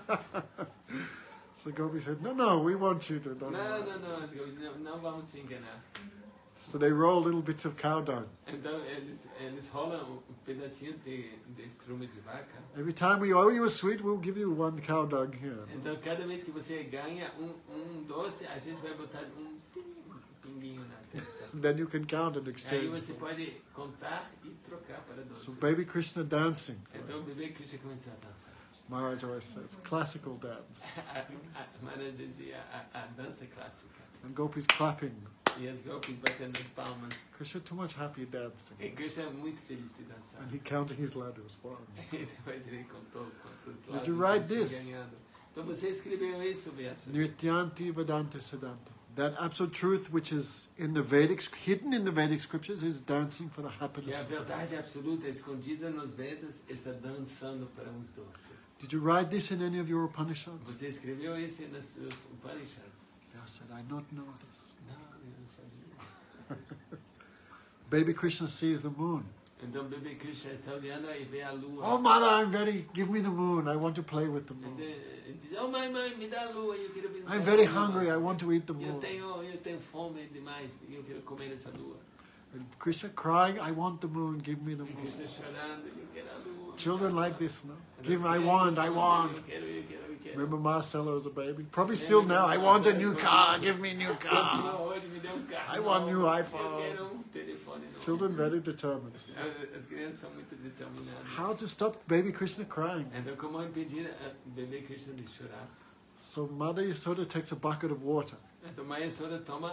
So Gopi said, no, we want you to. Não, não, as gopis, não vamos te enganar. So they roll little bits of cow dung. Então, eles rolam pedacinhos de estrume de vaca. Every time we owe you a sweet, we'll give you one cow dung here. Então, cada vez que você ganha doce, a gente vai botar funguinho na testa. Then you can count and Aí exchange. você pode contar e trocar para doces. So baby Krishna dancing. Então o bebê Krishna começou a dançar. Maharaj always says, classical dance. A Maharaj dizia a dança clássica. And gopis clapping. E as gopis batendo as palmas. Krishna too much happy dancing. E Krishna é muito feliz de dançar. And he counting his laddus. Wow. E depois ele contou quantos Did you lados write ele this? tinha ganhado. Então você escreveu isso, Vyasa? Nrityanti Vedanta Siddhanta. That absolute truth which is in the Vedic, hidden in the Vedic scriptures, is dancing for the Que happiness a of God. verdade absoluta escondida nos Vedas está dançando para os doces. Did you write this in any of your Upanishads? Você escreveu isso nas suas Upanishads? I said, I not know this. Não, eu não sabia. Baby Krishna sees the moon. Então o bebê Krishna está olhando e vê a lua. Oh, mother, give me the moon. I want to play with the moon. Ele diz, oh mãe, me dá a lua, eu quero brincar. I'm very com a lua. hungry. I want to eat the Eu moon. tenho fome demais, eu quero comer essa lua. And Krishna crying, I want the moon. Give me the E moon. Krishna chorando, eu quero a lua. Children like this, no? As Give, I crianças want. falam, Eu quero. Remember Marcelo as a baby? Probably still now. I want a new car. Give me a new car. Continua hoje, me dê um carro. I want new Eu iPhone. quero telefone novo. Children very determined. As crianças são muito determinadas. How to stop baby Krishna crying? Então, como impedir o bebê Krishna de chorar? So Mother Yasoda takes a bucket of water. Então, Mãe Yasoda toma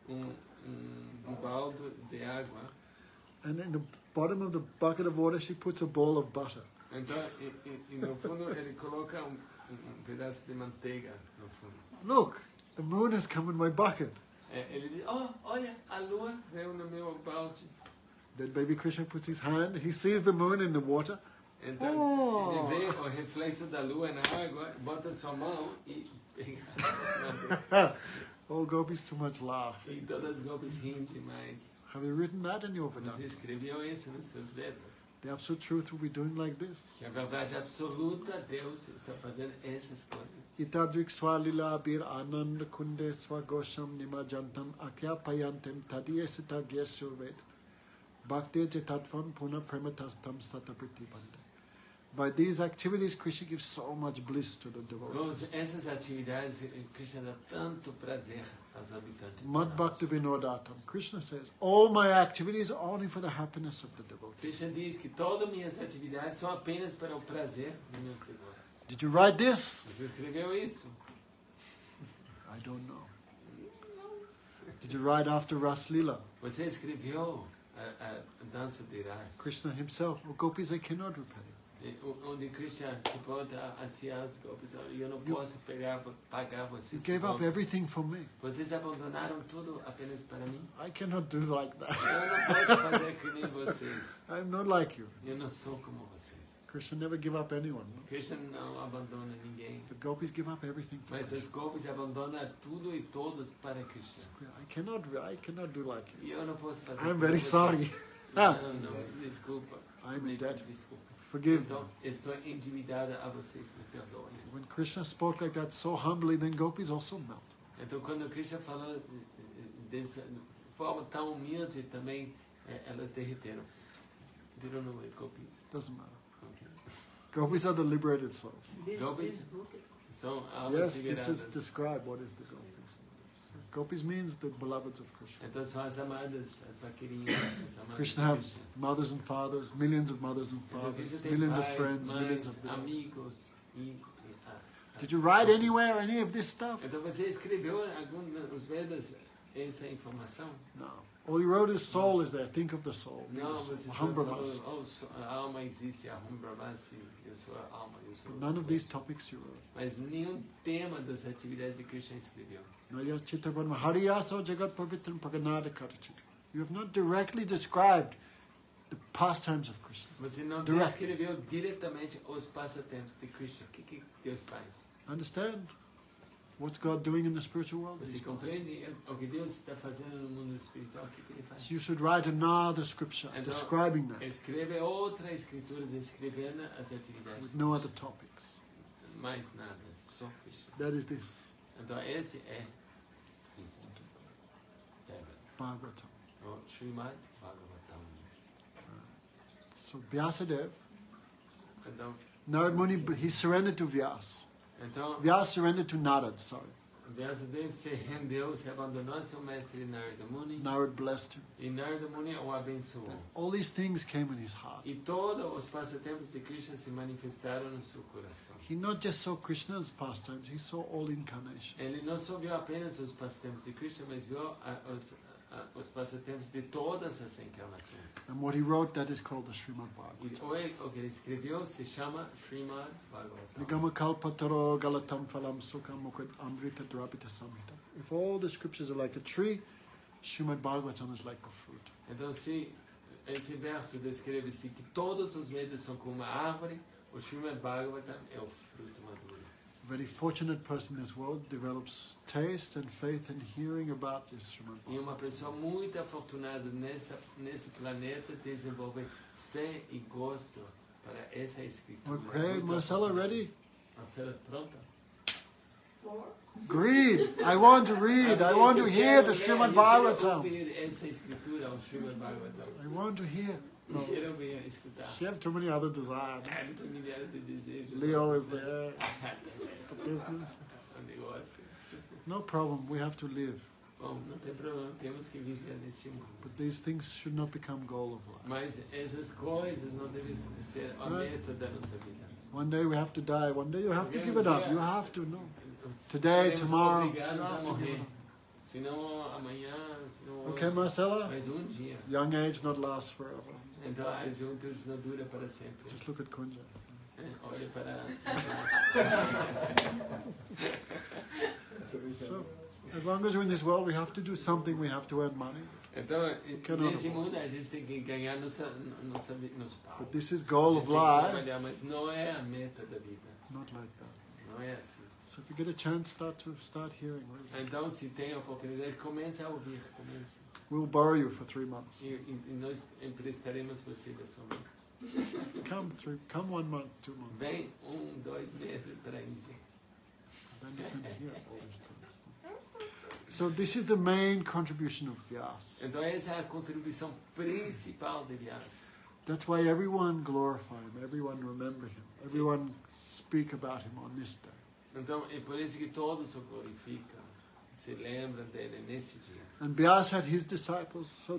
balde de água. And in the bottom of the bucket of water, she puts a ball of butter. Então, e no fundo, ele coloca pedaço de manteiga no fundo. Look, the moon has come in my bucket. Ele diz, olha, a lua veio no meu balde. Then baby Krishna puts his hand, he sees the moon in the water. Então, ele vê o reflexo da lua na água, bota sua mão e pega. All gopis too much laugh. E todas as golpes riem demais. Have you written that in your Você Vedanta? escreveu isso nos seus Vedas. The absolute truth will be doing like this. Que a verdade absoluta, Deus está fazendo essas coisas. Itadrik swalila bir anand kunde swagosham nimajantam akya payantem tadiyesita gyesurved. Bhakti jetatvam puna prematastam satapiti bande. By these activities, Krishna gives so much bliss to the Com devotees. essas atividades, Krishna dá tanto prazer aos habitantes. Mad Bhakti Vinodatam. Krishna says, all my activities are only for the happiness of the devotee. Krishna diz que todas minhas atividades são apenas para o prazer dos meus devotos. Did you write this? Você escreveu isso? I don't know. Did you write after Ras Lila? Você escreveu a dança de Ras, Krishna himself, oh, gopis, I cannot repay. onde Krishna se pode ansiar os golpes. Eu não posso pagar You vocês. gave up everything for me. Vocês abandonaram tudo apenas para mim. I cannot do like that. Eu não posso fazer que nem vocês. I'm not like you. Eu não sou como vocês. Krishna never give up anyone. No? Krishna não abandona ninguém. The gopis give up everything for Mas me. os golpes abandonam tudo e todos para Krishna. I cannot do like you. E eu não posso fazer. I'm como very você. sorry. Não, desculpa. I'm Me indebted. desculpa. Forgive me. Então, estou endividada a vocês, me perdoem. When Krishna spoke like that so humbly, then gopis also melt. Então, quando Krishna falou dessa forma tão humilde, também elas derreteram. They don't know what gopis. Doesn't matter. Okay. Gopis are the liberated souls. Gopis são almas Yes, this is liberadas. described what is the gopis. Gopis means the beloveds of Krishna. Então, são as amadas, as vaqueirinhas, as amadas Krishna de have Krishna. mothers and fathers, millions of mothers and Então, fathers, Krishna tem millions of pais, friends, millions mães, of beloveds. amigos e Did you write anywhere any of this stuff? Então, você escreveu os Vedas essa informação? No. All you wrote is soul is there. Think of the soul. Não, você só Hum falou, Brahmas. a alma existe, a Hum Brahmasi, eu sou a alma, eu sou None of these topics you wrote. Mas nenhum tema das atividades de Krishna escreveu. You have not directly described the pastimes of Krishna. Você não Direct. descreveu diretamente os passatempos de Krishna. O que Deus faz? Understand? What's God doing in the spiritual world? Você He's compreende o que Deus está fazendo no mundo espiritual? O que Ele faz? So you should write another scripture Então, describing that escreve outra escritura descrevendo as atividades. with no other topics. Mais nada, só Krishna. That is this Então esse é isso. Bhagavatam. O Srimad Bhagavatam. So Vyasadeva, Então, Narad Muni, he surrendered to Vyas. então Vyas surrendered to Narad, sorry. Vyasadeva se rendeu, se abandonou a seu mestre Narada Muni. Narad blessed him. E Narada Muni o abençoou. All these things came in his heart. E todos os passatempos de Krishna se manifestaram no seu coração. He not just saw Krishna's pastimes, he saw all incarnations. Ele não só viu apenas os passatempos de Krishna, mas viu os passatempos de todas as encarnações. And what he wrote, that is called the Srimad E Bhagavatam. o que ele escreveu se chama Srimad Bhagavatam. Nigama kalpataro galatam phalam sukam mukad amrita drapita samhita. If all the scriptures are like a tree, Srimad Bhagavatam is like a fruit. Então, se esse verso descreve-se que todos os Vedas são como uma árvore, o Srimad Bhagavatam é o fruto maduro. A very fortunate person in this world develops taste and faith and hearing about this Srimad E Bhagavatam. uma pessoa muito afortunada nesse planeta desenvolve fé e gosto para essa escritura. Okay, Muito Marcella, afortunada. ready? Marcela, pronta? Read. I want to read. I want to hear the Srimad Eu quero Bhagavatam. ouvir essa escritura, o Srimad Bhagavatam. I want to hear. Eu quero ouvir, escutar. She have too many other desires. Ele tem milhares de desejos. Leo is there. The business. Um negócio. No problem. We have to live. Bom, não tem problema, temos que viver neste mundo. But these things should not become goal of life. Mas essas coisas não devem ser a meta da nossa vida. One day we have to die. One day you have to give it up. You have to know. Seremos Today, tomorrow, you obrigados a have to give morrer. it up. Senão amanhã, senão Okay, hoje, Marcella? mas um dia. Young age not lasts forever. Então a juventude não dura para sempre. Just look at Kunja. Olha para... So, as long as we're in this world, we have to do something. We have to earn money. Então, Cannot nesse avoid. mundo a gente tem que ganhar nos pau. But this is goal of life. Mas não é a meta da vida. Not like that. Não é assim. So if you get a chance, start hearing. Então, se tem a oportunidade, comece a ouvir. Comece. We'll borrow you for 3 months. E nós emprestaremos você da sua mão. Come 1 month, 2 months. Vem 2 meses para a Índia. Then you can hear all these things. So this is the main contribution of Vyasa. Então, essa é a contribuição principal de Vyasa. That's why everyone glorify him, everyone remember him, everyone speak about him on this day. Então, é por isso que todos o glorificam, se lembram dele nesse dia. And Vyasa had his disciples. So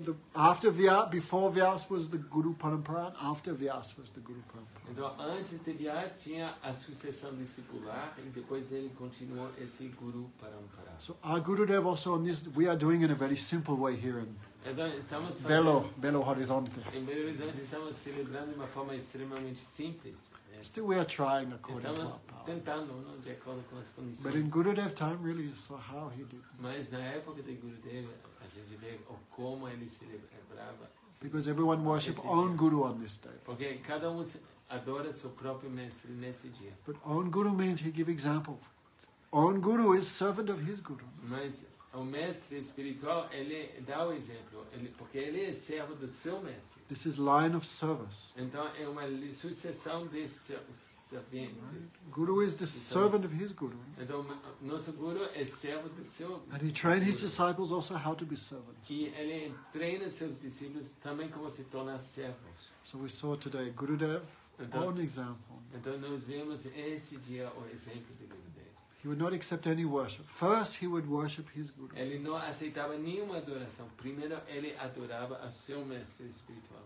before Vyasa was the Guru Parampara, and after Vyasa was the Guru Parampara. Então, antes de Vyasa tinha a sucessão discipular e depois dele continuou esse Guru Parampara. So our Gurudev also on this, we are doing in a very simple way here in Então, estamos fazendo, Belo Horizonte. em Belo Horizonte, estamos celebrando de uma forma extremamente simples. Still we are trying according to Estamos our power. tentando, não, de acordo com as But in condições. Gurudev time, really, you saw how he did. Mas na época de Gurudev, a gente vê como ele celebrava. Because everyone worship own Guru on this day. Porque cada adora seu próprio mestre nesse dia. But own Guru means he give example. Own Guru is servant of his Guru. Mas o mestre espiritual, ele dá o exemplo, porque ele é servo do seu mestre. This is line of service. Então é uma sucessão de serventes. Guru is the servant of his Guru. Então nosso guru é servo do seu. And he trained his disciples also how to be servants. E ele treina seus discípulos também como se tornar servos. So we saw today Gurudev, own example. Então nós vemos esse dia o exemplo de Gurudev. He would not accept any worship. First, he would worship his Guru. Ele não aceitava nenhuma adoração. Primeiro ele adorava o seu mestre espiritual.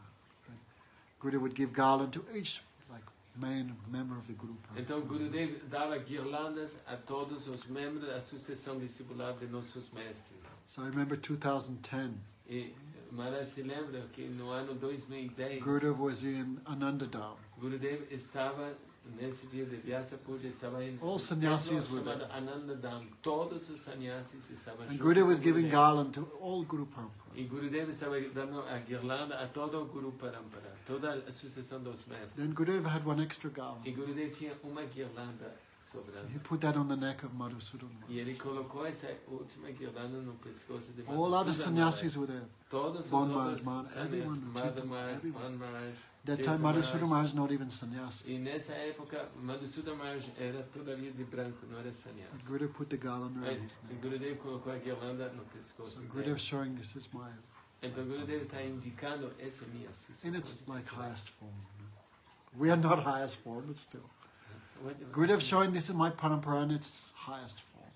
Gurudev would give garland to each main member of the Guru Parampara. Então Gurudev dava guirlandas a todos os membros da sucessão discipular de nossos mestres. So I remember 2010. E Maharaj se lembra que no ano 2010 Gurudev was in Anandadam. Gurudev estava nesse dia de Vyasa Puja, estava em All sannyasis were chamado there. Anandadam. Todos os sannyasis estavam And juntos. Gurudev was com giving Gurudev. garland to all Guru Parampara. E Gurudev estava dando a guirlanda a todo o Guru Parampara, toda a sucessão dos mestres. Then Gurudev had one extra garland. E Gurudev tinha uma guirlanda So sobrando. he put that on the neck of Madhusudan. E ele colocou essa última guirlanda no pescoço de All other Madhusudan sannyasis Maharaj. were there. Todos os Bon outros Maharaj, sannyasis, everyone, Madhu Maharaj, everyone. Bon Maharaj, That Chaitanya time Madhusudan Maharaj. Maharaj not even sannyasi. E nessa época, Madhusudan Maharaj era todavia de branco, não era sannyasi. Gurudev put the garland around his E neck. Gurudev colocou a guirlanda no pescoço So dele. Gurudev showing this is my, Então Gurudev está indicando essa minha sucessão. and it's like discipular. highest form. We are not highest form, but still. What- Gurudev showing this is my parampara and it's highest form.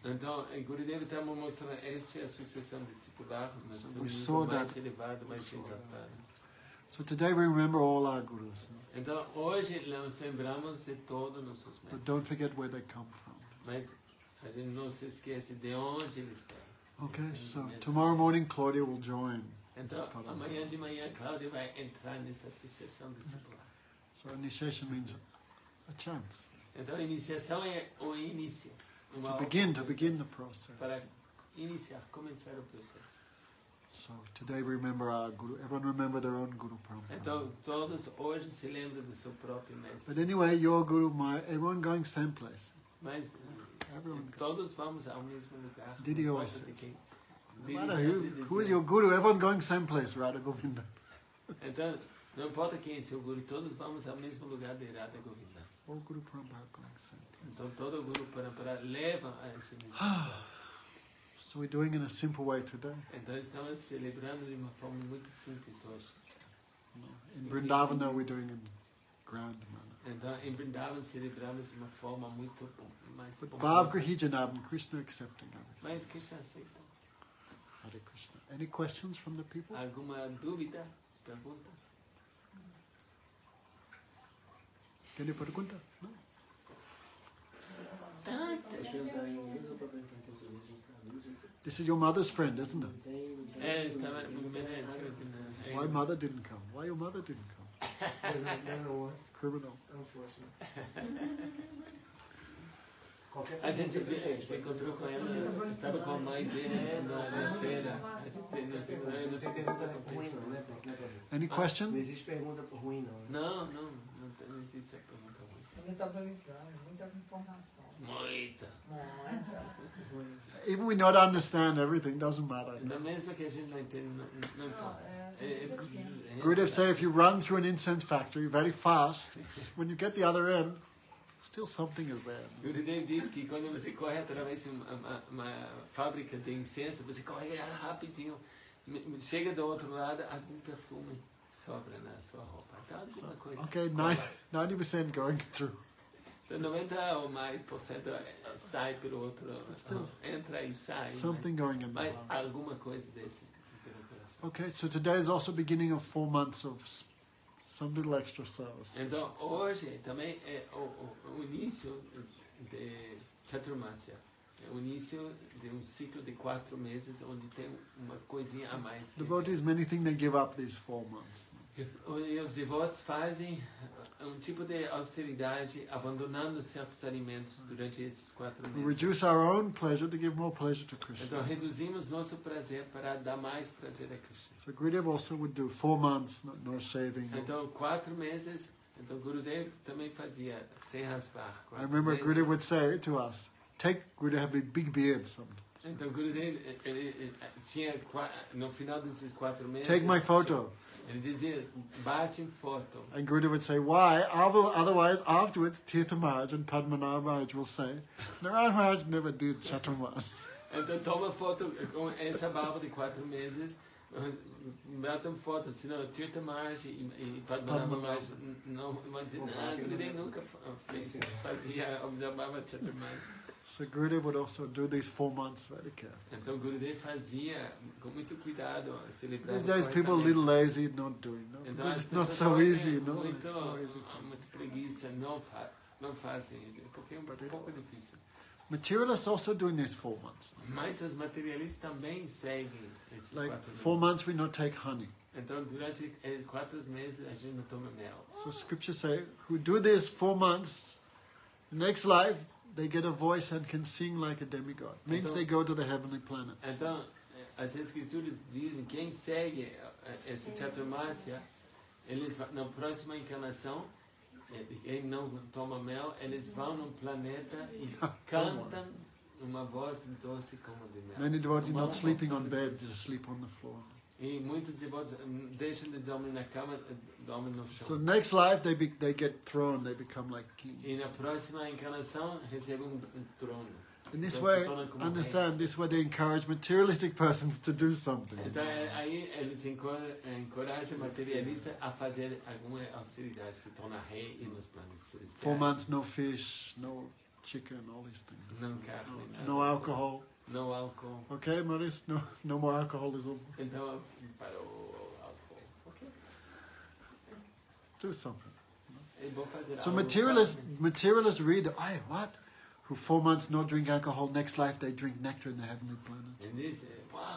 Então, em Gurudev estamos mostrando essa é a sucessão discipular, mas So o we saw nível mais that. elevado, mais exaltado. So today we remember all our gurus, Então, hoje nós lembramos de todos os nossos but mestres, don't forget where they come from. mas a gente não se esquece de onde eles estão. Okay, Esse so mestre. tomorrow morning Claudia will join. Então, amanhã de manhã, Cláudia vai entrar nessa sucessão discipular. So initiation means a chance Então, a iniciação é o início. Uma to begin the process. para iniciar, começar o processo. So today we remember our guru. Everyone remember their own guru Prabhupada. Então, todos hoje se lembram do seu próprio mestre. But anyway, your guru, everyone going same place. Mas Everyone. todos vamos ao mesmo lugar. Didi não always importa de says. quem. No Didi matter sempre who is dizia. your guru, everyone going same place, Radha Govinda. Então, não importa quem é seu guru, todos vamos ao mesmo lugar de Radha Govinda. All Guru Prabhupada going same place. Então, todo guru Parampara leva a esse mesmo lugar. So we're doing in a simple way today. Então, estamos celebrando de uma forma muito simples hoje. In Vrindavan, though, we're doing in grand manner. Então, em Vrindavan, celebramos de uma forma muito mais But pomposa. Bhav Grahijanabam, Krishna accepting everything. Mas Krishna aceita. Hare Krishna. Any questions from the people? Alguma dúvida? Pergunta? Any pergunta? No? This is your mother's friend, isn't it? É, estava no Why mother didn't come? Why your mother didn't come? Criminal. A gente se encontrou com ela, estava com a mãe dele na feira. A gente não tem pergunta Ruim ruim. não, né? Não é problema. Any Não question? existe pergunta ruim não. né? Não existe a pergunta ruim. Muita previsão, muita informação. Muita. Even we not understand everything, doesn't matter. Ainda mesmo que a gente não entende, não importa. Gurudev say if you run through an incense factory very fast, when you get the other end, still something is there. Gurudev diz que quando você corre através de uma fábrica de incenso, você corre rapidinho, chega do outro lado, algum perfume sobra na sua roupa. Então, alguma coisa. Okay, 90% going through. 90 ou mais por cento sai pelo outro, entra e sai. Something going in Mas there. alguma coisa desse pelo coração. Okay, so today is also beginning of 4 months of some little extra service. Então, hoje também é o início de Chaturmasya. É o início de um ciclo de 4 meses, onde tem uma coisinha a mais. Devotees, many think they give up these 4 months. E os devotos fazem um tipo de austeridade, abandonando certos alimentos durante esses 4 We meses. reduce our own pleasure to give more pleasure to Então, Krishna. reduzimos nosso prazer para dar mais prazer a Krishna. So Gurudev also would do 4 months, no shaving. Então, 4 meses. Então, Gurudev também fazia sem raspar. I remember Gurudev would say to us, Gurudev have a big beard sometimes. Então, Gurudev ele tinha, no final desses 4 meses... Take my photo. Ele dizia, bate em foto. And Gurudev would say, why? Otherwise, afterwards, Tirtha Maharaj and Padmanabh Maharaj will say, Narayana Maharaj never did Chaturmas. Então, toma foto com essa barba de 4 meses, batam foto, senão Tirtha Maharaj e Padmanabh Maharaj não vão dizer, Gurudev nunca fazia a barba de Chaturmas. So Gurudev would also do these 4 months very carefully. Então, Gurudev fazia com muito cuidado, celebrava These days, people are a little lazy not doing, no? Então, Because as it's not pessoas so hoje easy, no? muito, It's not easy. muito preguiça, não fazem, porque é um pouco difícil. Materialists also doing these 4 months. Mas os materialistas também seguem esses Like 4 meses. 4 months, we not take honey. Então, durante 4 meses, a gente não toma mel. So scriptures say, who do this 4 months, next life, they get a voice and can sing like a demigod. Means they go to the heavenly planet. Então, as escrituras dizem que quem segue esse Chaturmasya, eles na próxima encarnação, quem não toma mel, eles vão num planeta e cantam uma voz doce como de mel. Many devotees Uma not sleeping on voz bed, doce. just sleep on the floor. E muitos devotos deixam de dormir na cama, dormem no So chão. next life, they get thrown, they become like E kings. na próxima encarnação recebem trono. In this Então, way, se tornam como understand, this way they encourage materialistic persons to do something. Então aí eles encorajam materialistas a fazer alguma austeridade, se tornar rei e nos planos 4 celestiais. months, no fish, no chicken, all these things. não carne, nada. No alcohol. Não álcool. Okay, Maurice? No more alcoholism. Então, parou o álcool. Ok. Do something. É bom fazer So algo. materialists read, hey, what? Who 4 months not drink alcohol, next life they drink nectar in the heavenly planets. Ele diz,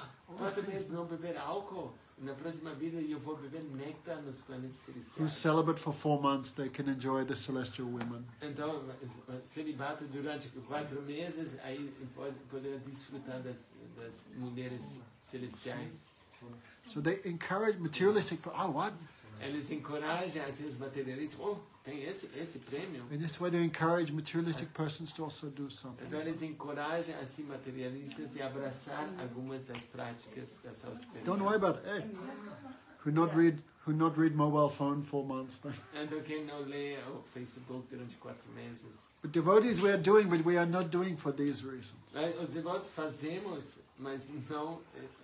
4 meses não beber álcool, na próxima vida eu vou beber néctar nos planetas Who's celestiais. celibate for 4 months, they can enjoy the celestial women. Então, celibato durante 4 meses, aí poderá desfrutar das mulheres celestiais. So they encourage materialistic, oh, what? Eles encorajam assim, os materialistas, tem esse prêmio. In this way they encourage materialistic persons to also do something. Então eles encorajam assim materialistas a abraçar algumas das práticas dessa austeridade. Don't worry about it. Hey, who not read mobile phone 4 months. Então quem não lê o Facebook durante 4 meses. But devotees we are doing, but we are not doing for these reasons. Os devotos fazemos, mas não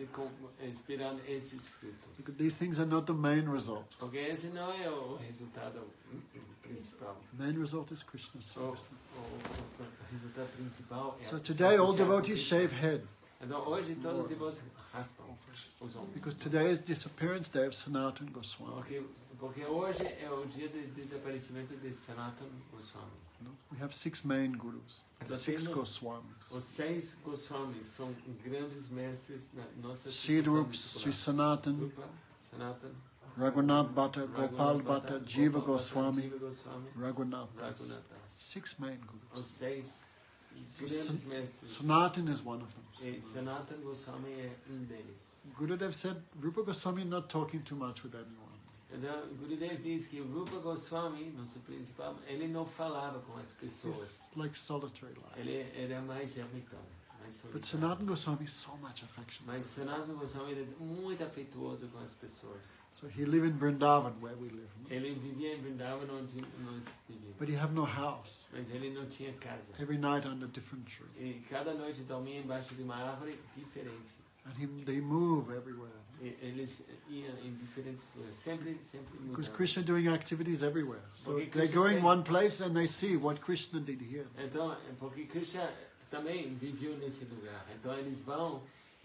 esperando esses frutos. Because these things are not the main result. Porque esse não é o resultado principal. The main result is Krishna's O service. resultado principal é So today all associar com devotees Krishna. shave head. Então hoje todos os devotos raspam os ombros. Because today is disappearance day of Sanatana Goswami. Porque hoje é o dia de desaparecimento de Sanatana Goswami. We have 6 main gurus, the Nós 6 temos Goswamis. Os 6 Goswamis são grandes mestres na nossa Sidrup, associação Sri discipular. Sanatan, Rupa, Sanatan, Raghunath Bhatta, Gopal Raghunath Bhatta, Bhatta, Jiva Gopal Bhatta, Goswami, Jiva Goswami, Raghunath Das. Raghunath. 6 main Os gurus. 6 grandes mestres. Sanatan is one of them. E Sanatan Goswami é deles. Gurudev said Rupa Goswami not talking too much with anyone. Então, Gurudev diz que o Rupa Goswami, nosso principal, ele não falava com as pessoas. It's like solitary life. Ele era mais ermitão, mais But solitário. Sanatan Goswami so much affection. Mas Sanatana Goswami era muito afetuoso com as pessoas. So he lived in Vrindavan where we live. Ele vivia em Vrindavan onde nós vivíamos. But he have no house. Mas ele não tinha casa. Every night under a different tree. E cada noite dormia embaixo de uma árvore diferente. And they move everywhere. E eles iam em diferentes lugares. Sempre Because mudando. Krishna doing activities everywhere. So Okay, they Krishna go in tem- one place and they see what Krishna did here. Então, porque Krishna também viveu nesse lugar. Então eles vão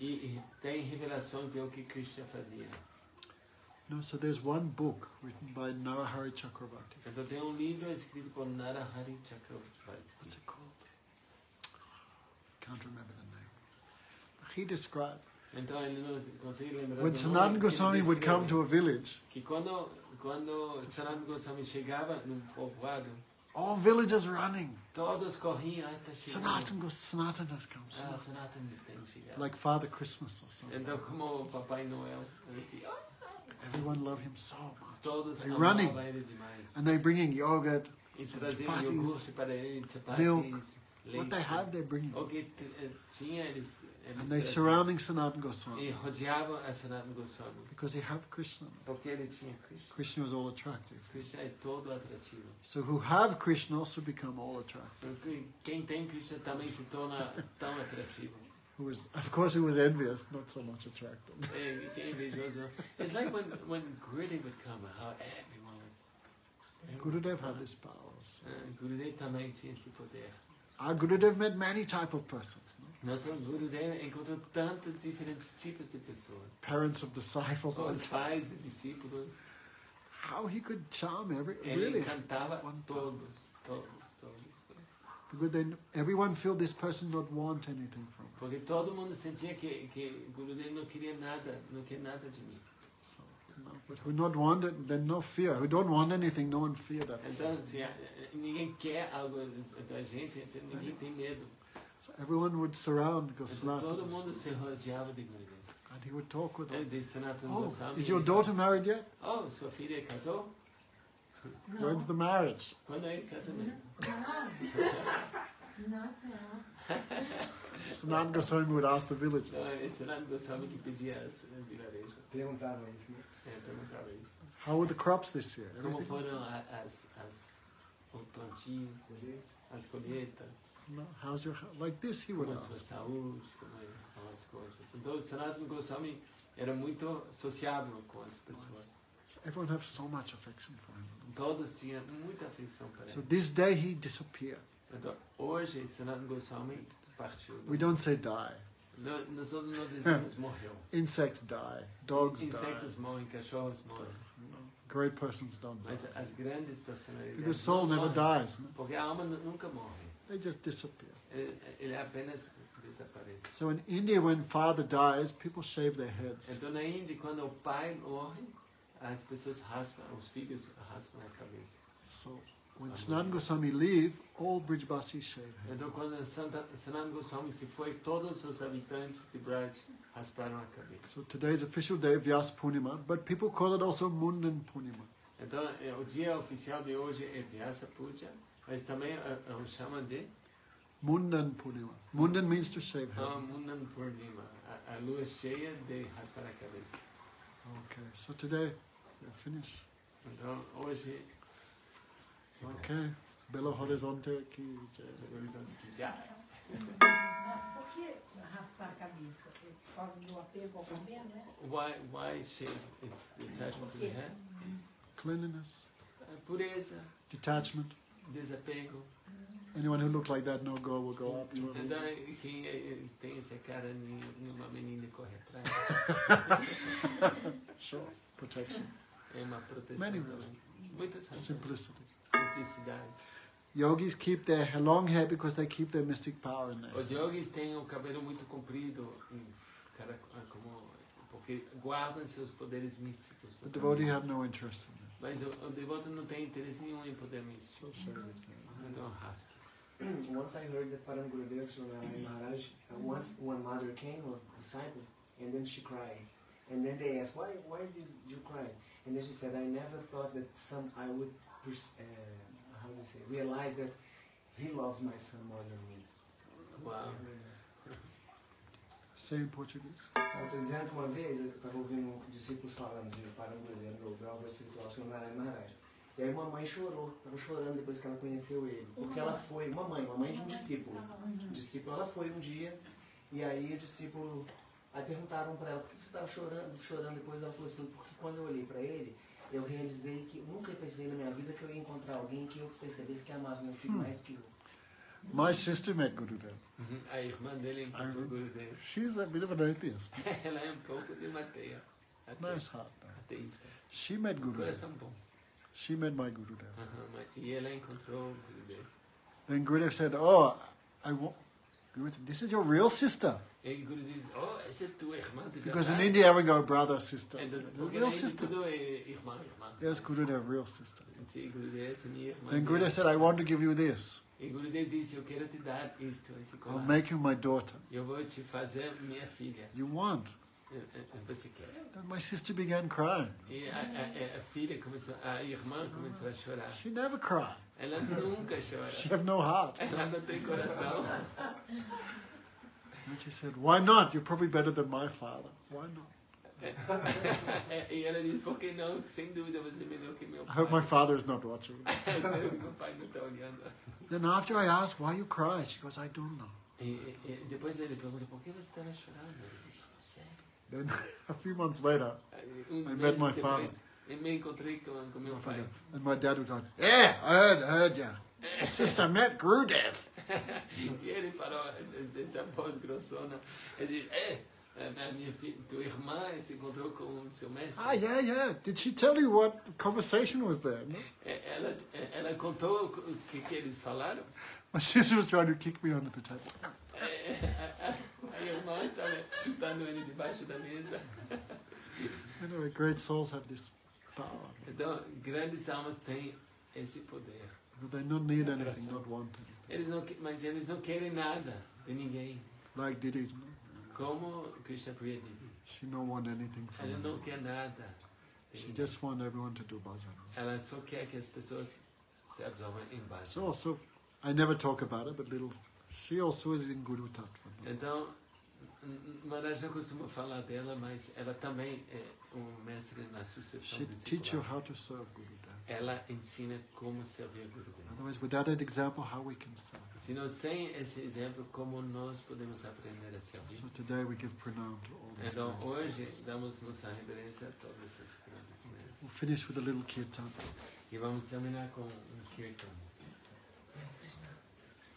e têm revelações de o que Krishna fazia. No, so there's one book written by Narahari Chakravarti. Então tem livro escrito por Narahari Chakravarti. What's it called? Can't remember the name. He described Então ele não consegue lembrar when do Sanatan nome, Goswami ele would come descreve to a village, que quando Sanatana Goswami chegava num povoado, all villagers running. todos corriam, tá chegando. Sanatan has come. Sanatana tem chegado. Like Father Christmas or something. Então como o Papai Noel, ele disse, Everyone loved him so much. todos They're running. amavam ele demais. And they're bringing yogurt, E some traziam chapatis, iogurte para ele, milk. chapatis, what they leite. have, they're bringing. O que tinha, eles And they're traziam. surrounding Sanatan Goswami E rodeavam a Sanatana Goswami. because they have Krishna. Porque ele tinha Krishna. Krishna was all attractive. Krishna é todo atrativo. So who have Krishna also become all attractive. Porque quem tem Krishna também se torna tão atrativo. Of course, who was envious, not so much attractive. É, que é invejoso. It's like when Gurudev would come, how everyone was. Gurudev had this power. So. Gurudev também tinha esse poder. Our Gurudev met many type of persons. No? Nosso Gurudev encontrou tantos diferentes tipos de pessoas. Parents of disciples. Os pais de discípulos. How he could charm Ele really. encantava One todos. Because then everyone feel this person not want anything from him. Porque todo mundo sentia que Gurudev não queria nada, não quer nada de mim. So, but who not want it, then no fear. Who don't want anything, no one fear that. Então, se ninguém quer algo da gente, ninguém tem medo. So everyone would surround Então, Goswami. todo mundo se rodeava de Gurudev. And he would talk with Ele them. disse, Sanatana Oh, Goswami. is your daughter married yet? Oh, sua filha casou? When's the marriage? Quando é o casamento? Não. Sanatan Goswami would ask the villagers. Não, é Sanatana Goswami que pedia as vilarejos. Perguntaram isso, né? Perguntava isso. How were the crops this year? Como Everything? foram o plantio, as colheitas, No, how's your like this? He would como a sua ask. saúde, como as coisas. Então, Sanatana Goswami era muito sociável com as pessoas. So everyone have so much affection for him. Todos tinham muita afeição para So ele. this day he disappeared. Então, hoje, Sanatana Goswami partiu. We don't say die. Nós não dizemos morreu. Insects die. Dogs Insetos die. morrem, cachorros morrem. Great persons don't die. Mas as grandes Because personalidades soul não never morrem, dies. No? porque a alma nunca morre. They just disappear. Ele apenas desaparece. So in India, when father dies, people shave their heads. Então, na Índia, quando o pai morre, as pessoas raspam, os filhos raspam a cabeça. So when Sanatana Goswami leave, all Brijbasis shave heads. Então, quando Sanatana Goswami se foi, todos os habitantes de Braj rasparam a cabeça. So today's official day, Vyas Purnima, but people call it also Mundan Purnima. Então, o dia oficial de hoje é Vyasa Puja, mas também o chamam de Mundan Purnima. Mundan means to shave head. Mundan Purnima, a lua cheia de raspar a cabeça. Okay, so today we're finished. Então, hoje, Okay, Belo Horizonte aqui. já. Por que raspar a cabeça? Por causa do apego ao cabelo, né? Why shave? It's the attachment to the head. Cleanliness, Pureza, detachment. desapego. Anyone who looks like that, no go, will go up to him. Então, quem tem essa cara, nenhuma menina corre atrás. Sure, protection, É uma proteção. Many também. Muitas razões. simplicity. Simplicidade. Yogis keep their long hair because they keep their mystic power in there. Os yogis têm o cabelo muito comprido, porque guardam seus poderes místicos. The devotee have no interest in this. Mas o devoto não tem interesse nenhum em poder místico. Então raspa. Once I heard that Param Gurudev Srinarayan Maharaj, once one mother came, a disciple, and then she cried. And then they asked, why did you cry? And then she said, I never thought that I would, realize that he loves my son more than me. Uau. Say in Portuguese. Eu estou dizendo que uma vez eu estava ouvindo discípulos falando de Param Gurudev no meu avô espiritual, Srinarayan Maharaj. E aí uma mãe chorou, estava chorando depois que ela conheceu ele. Porque ela foi, uma mãe de um discípulo. Ela foi um dia, e aí o discípulo... Aí perguntaram para ela, por que você estava chorando depois? Ela falou assim, porque quando eu olhei para ele, eu realizei que, nunca pensei na minha vida que eu ia encontrar alguém que eu percebesse que amava meu filho mais do que eu. My sister met Gurudev. A irmã dele encontrou o Gurudev. She's a bit of an atheist. Ela é um pouco de mateia. Nice heart. Ateísta. She met Gurudev. Coração bom. She met my Gurudev. E ela encontrou o Gurudev. Then Gurudev said, oh, Gurudev said, this is your real sister. E o Gurudev diz, essa é tua irmã de Because in verdade. India, everyone go brother, sister. Então, The porque real na Índia sister. tudo é irmã. Yes, Gurudev, real sister. Sim, Gurudev, essa é minha irmã. Then Gurudev said, I want to give you this. E Gurudev disse, eu quero te dar isto, esse I'll colar. make you my daughter. Eu vou te fazer minha filha. You want? Você quer? Then my sister began crying. E a filha começou, a irmã começou a chorar. She never cried. Ela nunca chora. She have no heart. Ela não tem coração. And she said, why not? You're probably better than my father. Why not? E ela diz, por que não? Sem dúvida você é melhor que meu I pai. hope my father is not watching. Espero que meu pai não está olhando. Then after I asked, why you cry? She goes, I don't know. E depois ele pergunta, por que você estava chorando? Eu disse, não sei. Then a few months later, Uns I met meses my depois, eu me encontrei com meu pai. and my dad was like, yeah, I heard ya. My sister met Gurudev. E ele falou dessa voz grossona. Ele disse, minha filha, tua irmã se encontrou com o seu mestre. Ah, yeah. Did she tell you what conversation was there? No? Ela contou o que eles falaram. My sister was trying to kick me under the table. A irmã estava chutando ele debaixo da mesa. Anyway, great souls have this power. Então, grandes almas têm esse poder. But they don't need anything, not want anything. Mas eles não querem nada de ninguém. Like Didi. Como Krishna Priya Didi. She don't want anything from Ela não anyone. quer nada. de She ninguém. just want everyone to do bhajan. Ela só quer que as pessoas se absorvam em base. So also, I never talk about it, but little, she also is in Guru Tattva. Então, Maharaj não costuma falar dela, mas ela também é um mestre na sucessão She teach you discipular. how to serve Gurudev. Ela ensina como servir a Gurudev. Otherwise, without that example, how we can serve? Se não sem esse exemplo, como nós podemos aprender a servir? So today we give pranam to all these Então, great hoje, souls. damos nossa reverência a todos esses grandes mestres. We'll finish with a little kirtan. E vamos terminar com um kirtan.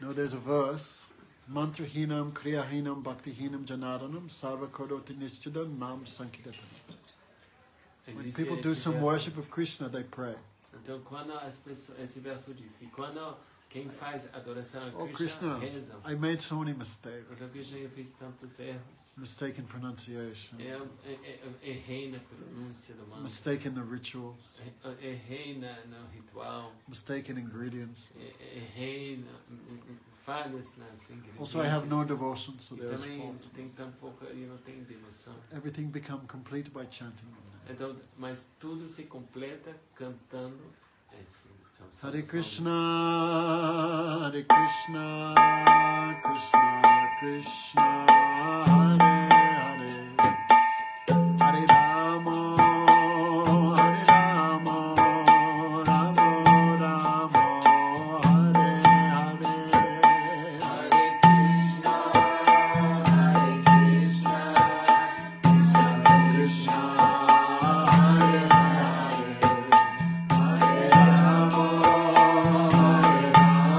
No, there's a verse. Mantrahinam kriyahinam bhaktihinam janaranam sarva kodoti nischidam nam sankirtanam. When Existe people do esse some verso. worship of Krishna, they pray. Então, quando as pessoas, esse verso diz que quando quem faz adoração a Oh Krishna, Krishna, rezam. I made so many mistakes. Porque Krishna eu fiz tantos erros. Mistake in pronunciation. Errei na pronúncia do mantra. Mistake in the rituals. Errei no ritual. Mistake in ingredients. Errei falhas nas ingredientes. Also, I have no devotion, so E there's também fault. tem tão pouca, eu não tenho devoção. Everything become complete by chanting the names. Então, mas tudo se completa cantando esse. Hare Krishna, Hare Krishna, Krishna Krishna, Hare Hare, Hare Rama, Hare Rama, Rama Rama, Hare Hare, Hare Krishna, Hare Krishna, Krishna Krishna, Hare Hare, Hare Rama, Hare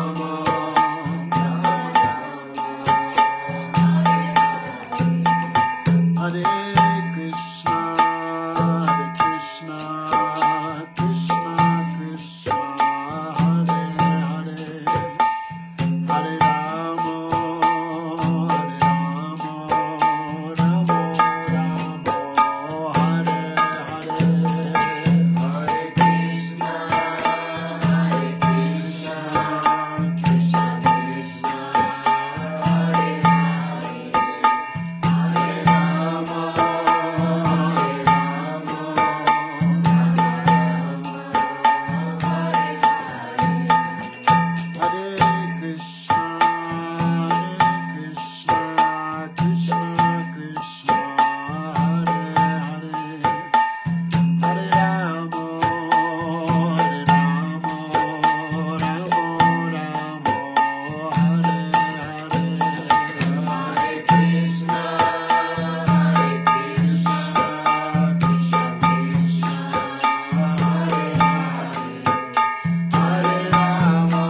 Rama, Hare Krishna, Hare Krishna, Krishna Krishna, Hare Hare, Hare Rama, Hare Rama, Rama Rama, Hare Hare, Hare Krishna, Hare Krishna, Krishna Krishna, Hare Hare, Hare Rama, Hare Hare Krishna, Hare Krishna, Krishna Krishna, Hare Hare, Hare Rama, Hare Rama, Rama Rama, Hare Hare, Hare Krishna, Hare Krishna, Krishna Krishna, Hare Hare, Hare Rama,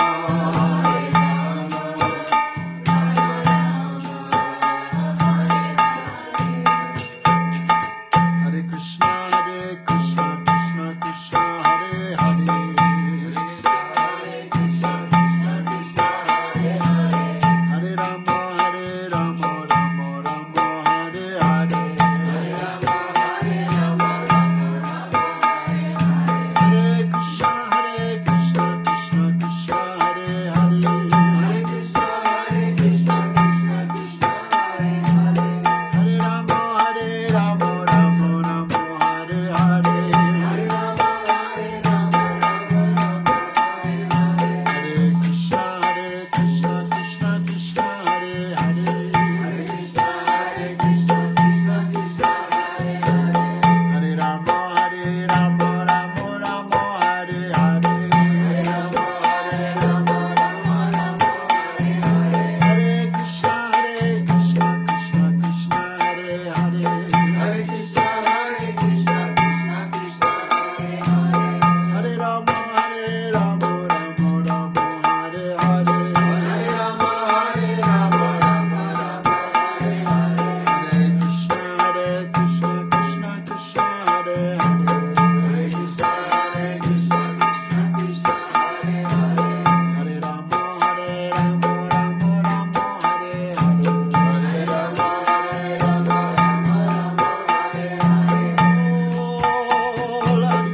Hare Krishna, Hare Krishna, Krishna Krishna, Hare Hare, Hare Krishna, Krishna Krishna, Hare Hare, Hare Rama, Hare Rama, Rama Rama, Hare Hare, Hare Rama, Hare Rama, Rama Rama, Hare Krishna, Hare Krishna, Krishna Krishna, Hare Hare, Hare Krishna, Hare Krishna, Krishna Krishna, Hare Hare, Hare Rama, Hare Rama, Rama Rama, Hare Hare, Hare Rama, Hare Rama, Rama Rama, Hare Hare, Hare Krishna, Hare Krishna, Krishna Krishna, Hare Hare, Hare Krishna, Hare Krishna, Krishna Krishna, Hare Hare, Hare Rama, Hare Rama, Rama Rama, Hare Hare, Hare Rama, Hare Rama, Rama Rama, Hare Hare, Hare Krishna, Hare Krishna, Krishna Krishna, Hare Hare, Hare Krishna, Hare Krishna, Krishna Krishna, Hare Hare, Hare Rama, Hare Rama, Rama Rama, Hare Hare, Hare Rama, Hare Rama, Rama Rama, Hare Hare, Hare Krishna, Hare Krishna, Krishna Krishna, Hare Hare, Hare Krishna, Hare Krishna, Krishna Krishna, Hare Hare, Hare Rama, Hare Rama, Rama Rama, Hare Hare, Hare Rama, Hare Rama, Rama Rama, Hare Hare, Bol, Hari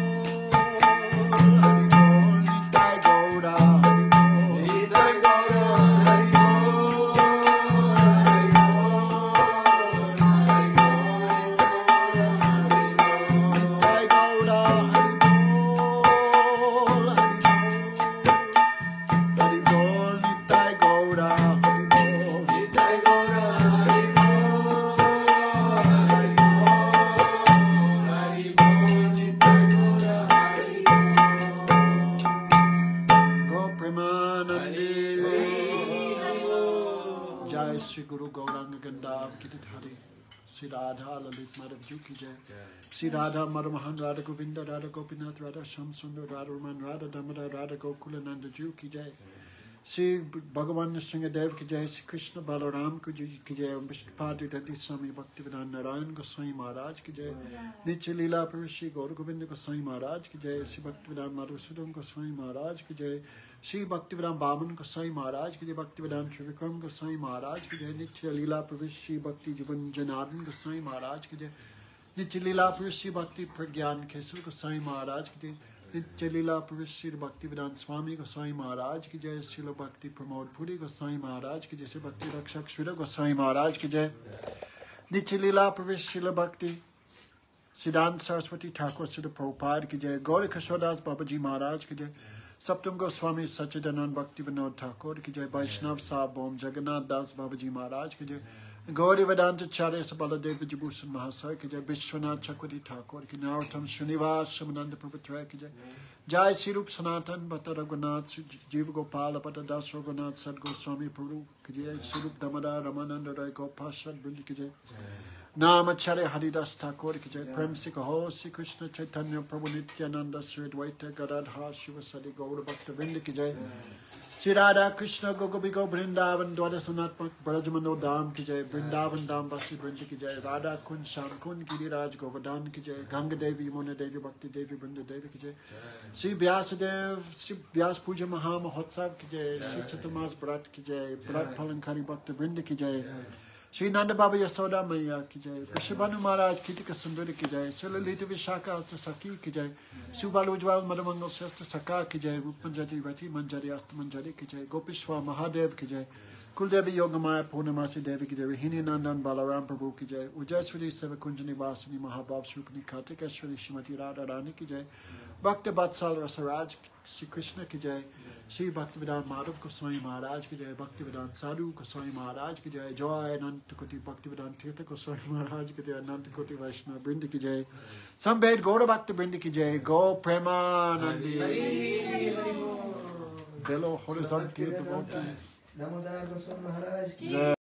Bol, Nitai Gaura, Hari Bol, Nitai Gaura, Hari Bol, Hari Bol, Hari Bol, Nitai Gaura, Hari Bol, Hari Bol, Nitai Gaura, Hari Bol, Nitai Gaura, Hari Bol, Hari Bol, Hari Bol, Nitai Gaura, Hari Go Premanandi, Hari Bol. Jai Shri Guru Gauranga Gandav Giridhari, Sri Radha Lalit Madhav Ji ki Jai, Sri Radha Madhamahan Radha Govinda Radha Gopinath Radha Sham Sundar Radha Raman Radha Damodar Radha Gokulananda Ji ki Jai, Shri भगवान नृसिंहदेव की जय, श्री कृष्ण बलराम की जय, विष्णुपाद दत्त स्वामी भक्तिवेदांत नारायण गोसाई महाराज की जय, नित्य लीला पुरुष श्री गौर गोविंद गोसाई महाराज की जय, श्री भक्तिवेदांत मधुसूदन गोसाई महाराज की जय, श्री भक्तिवेदांत बामन गोसाई महाराज की जय, भक्तिवेदांत त्रिविक्रम गोसाई महाराज की जय, नित्य लीला पुरुष श्री भक्ति जीवन जनार्दन गोसाई महाराज की जय, नित्य लीला पुरुष श्री भक्ति प्रज्ञान केसर गोसाई महाराज की जय, नित्य लीला पुरुष श्री भक्तिवेदांत स्वामी गोसाई महाराज की जय, श्री भक्ति प्रमोद पुरी गोसाई महाराज की जय, श्री भक्ति रक्षक श्री गोसाई महाराज की जय, नित्य लीला पुरुष श्री भक्ति सिद्धांत सरस्वती ठाकुर श्री प्रभुपाद की जय, गौरी किशोरदास बाबा जी महाराज की जय, सप्तम गोस्वामी सच्चिदानंद भक्ति विनोद ठाकुर की जय, वैष्णव साहब ओम जगन्नाथ दास बाबा जी महाराज की जय, गौरी वेदांत चार्य बलदेव विजयभूषण महाशय की जय, विश्वनाथ चक्रवर्ती ठाकुर की, नरोत्तम श्रीनिवास शमनंद प्रभुत्रय की जय, जय श्री रूप सनातन भट्ट रघुनाथ जीव गोपाल भट्ट दास रघुनाथ सद गोस्वामी प्रभु की जय, श्री रूप दमदा रमानंद राय गोपाल वृंद की जय, नाम आचार्य हरिदास ठाकुर की जय, प्रेम से कहो श्री कृष्ण चैतन्य प्रभु नित्यानंद श्री द्वैत गदाधर शिव सदि गौर भक्त वृंद की जय, श्री राधा कृष्ण गोपी गो वृंदावन द्वादशात्मक ब्रजमनो धाम की जय, वृंदावन धाम वासी वृंद की जय, राधा कुंज श्याम कुंज गिरिराज गोवर्धन की जय, गंग देवी यमुना देवी भक्ति देवी वृंद देवी की जय, श्री व्यासदेव श्री व्यास पूजा महामहोत्सव की जय, श्री चतुर्मास व्रत की जय, व्रत फलंकारी भक्त वृंद की जय, श्री नंद बाबा यशोदा मैया की जय, कृष्ण महाराज कीर्तिक सुंदर की जय, श्री ललित विशाखा अष्ट सखी की जय, सुबाल उज्ज्वल मधुमंगल श्रेष्ठ सखा की जय, रूप मंजरी वती मंजरी अस्त मंजरी की जय, गोपेश्वर महादेव की जय, कुलदेवी योगमाया पूर्णमासी देवी की जय, विहिनी नंदन बालाराम प्रभु की जय, उजयश्वरी सेव कुंज निवासिनी महाभाव स्वरूपनी कार्तिकेश्वरी श्रीमती राधा रानी की जय, भक्त बत्सल रसराज श्री कृष्ण की जय, श्री भक्तिवेदांत माधव गोस्वामी महाराज की जय, भक्तिवेदांत साधु गोस्वामी महाराज की जय, जय अनंत कोटि भक्तिवेदांत तीर्थ गोस्वामी महाराज की जय, अनंत कोटि वैष्णव वृंद की जय, संवेद गौर भक्त वृंद की जय, गौ प्रेमानंदी बेलो हॉरिजॉन्टल डिवोटीज दामोदर गोस्वामी महाराज की जय।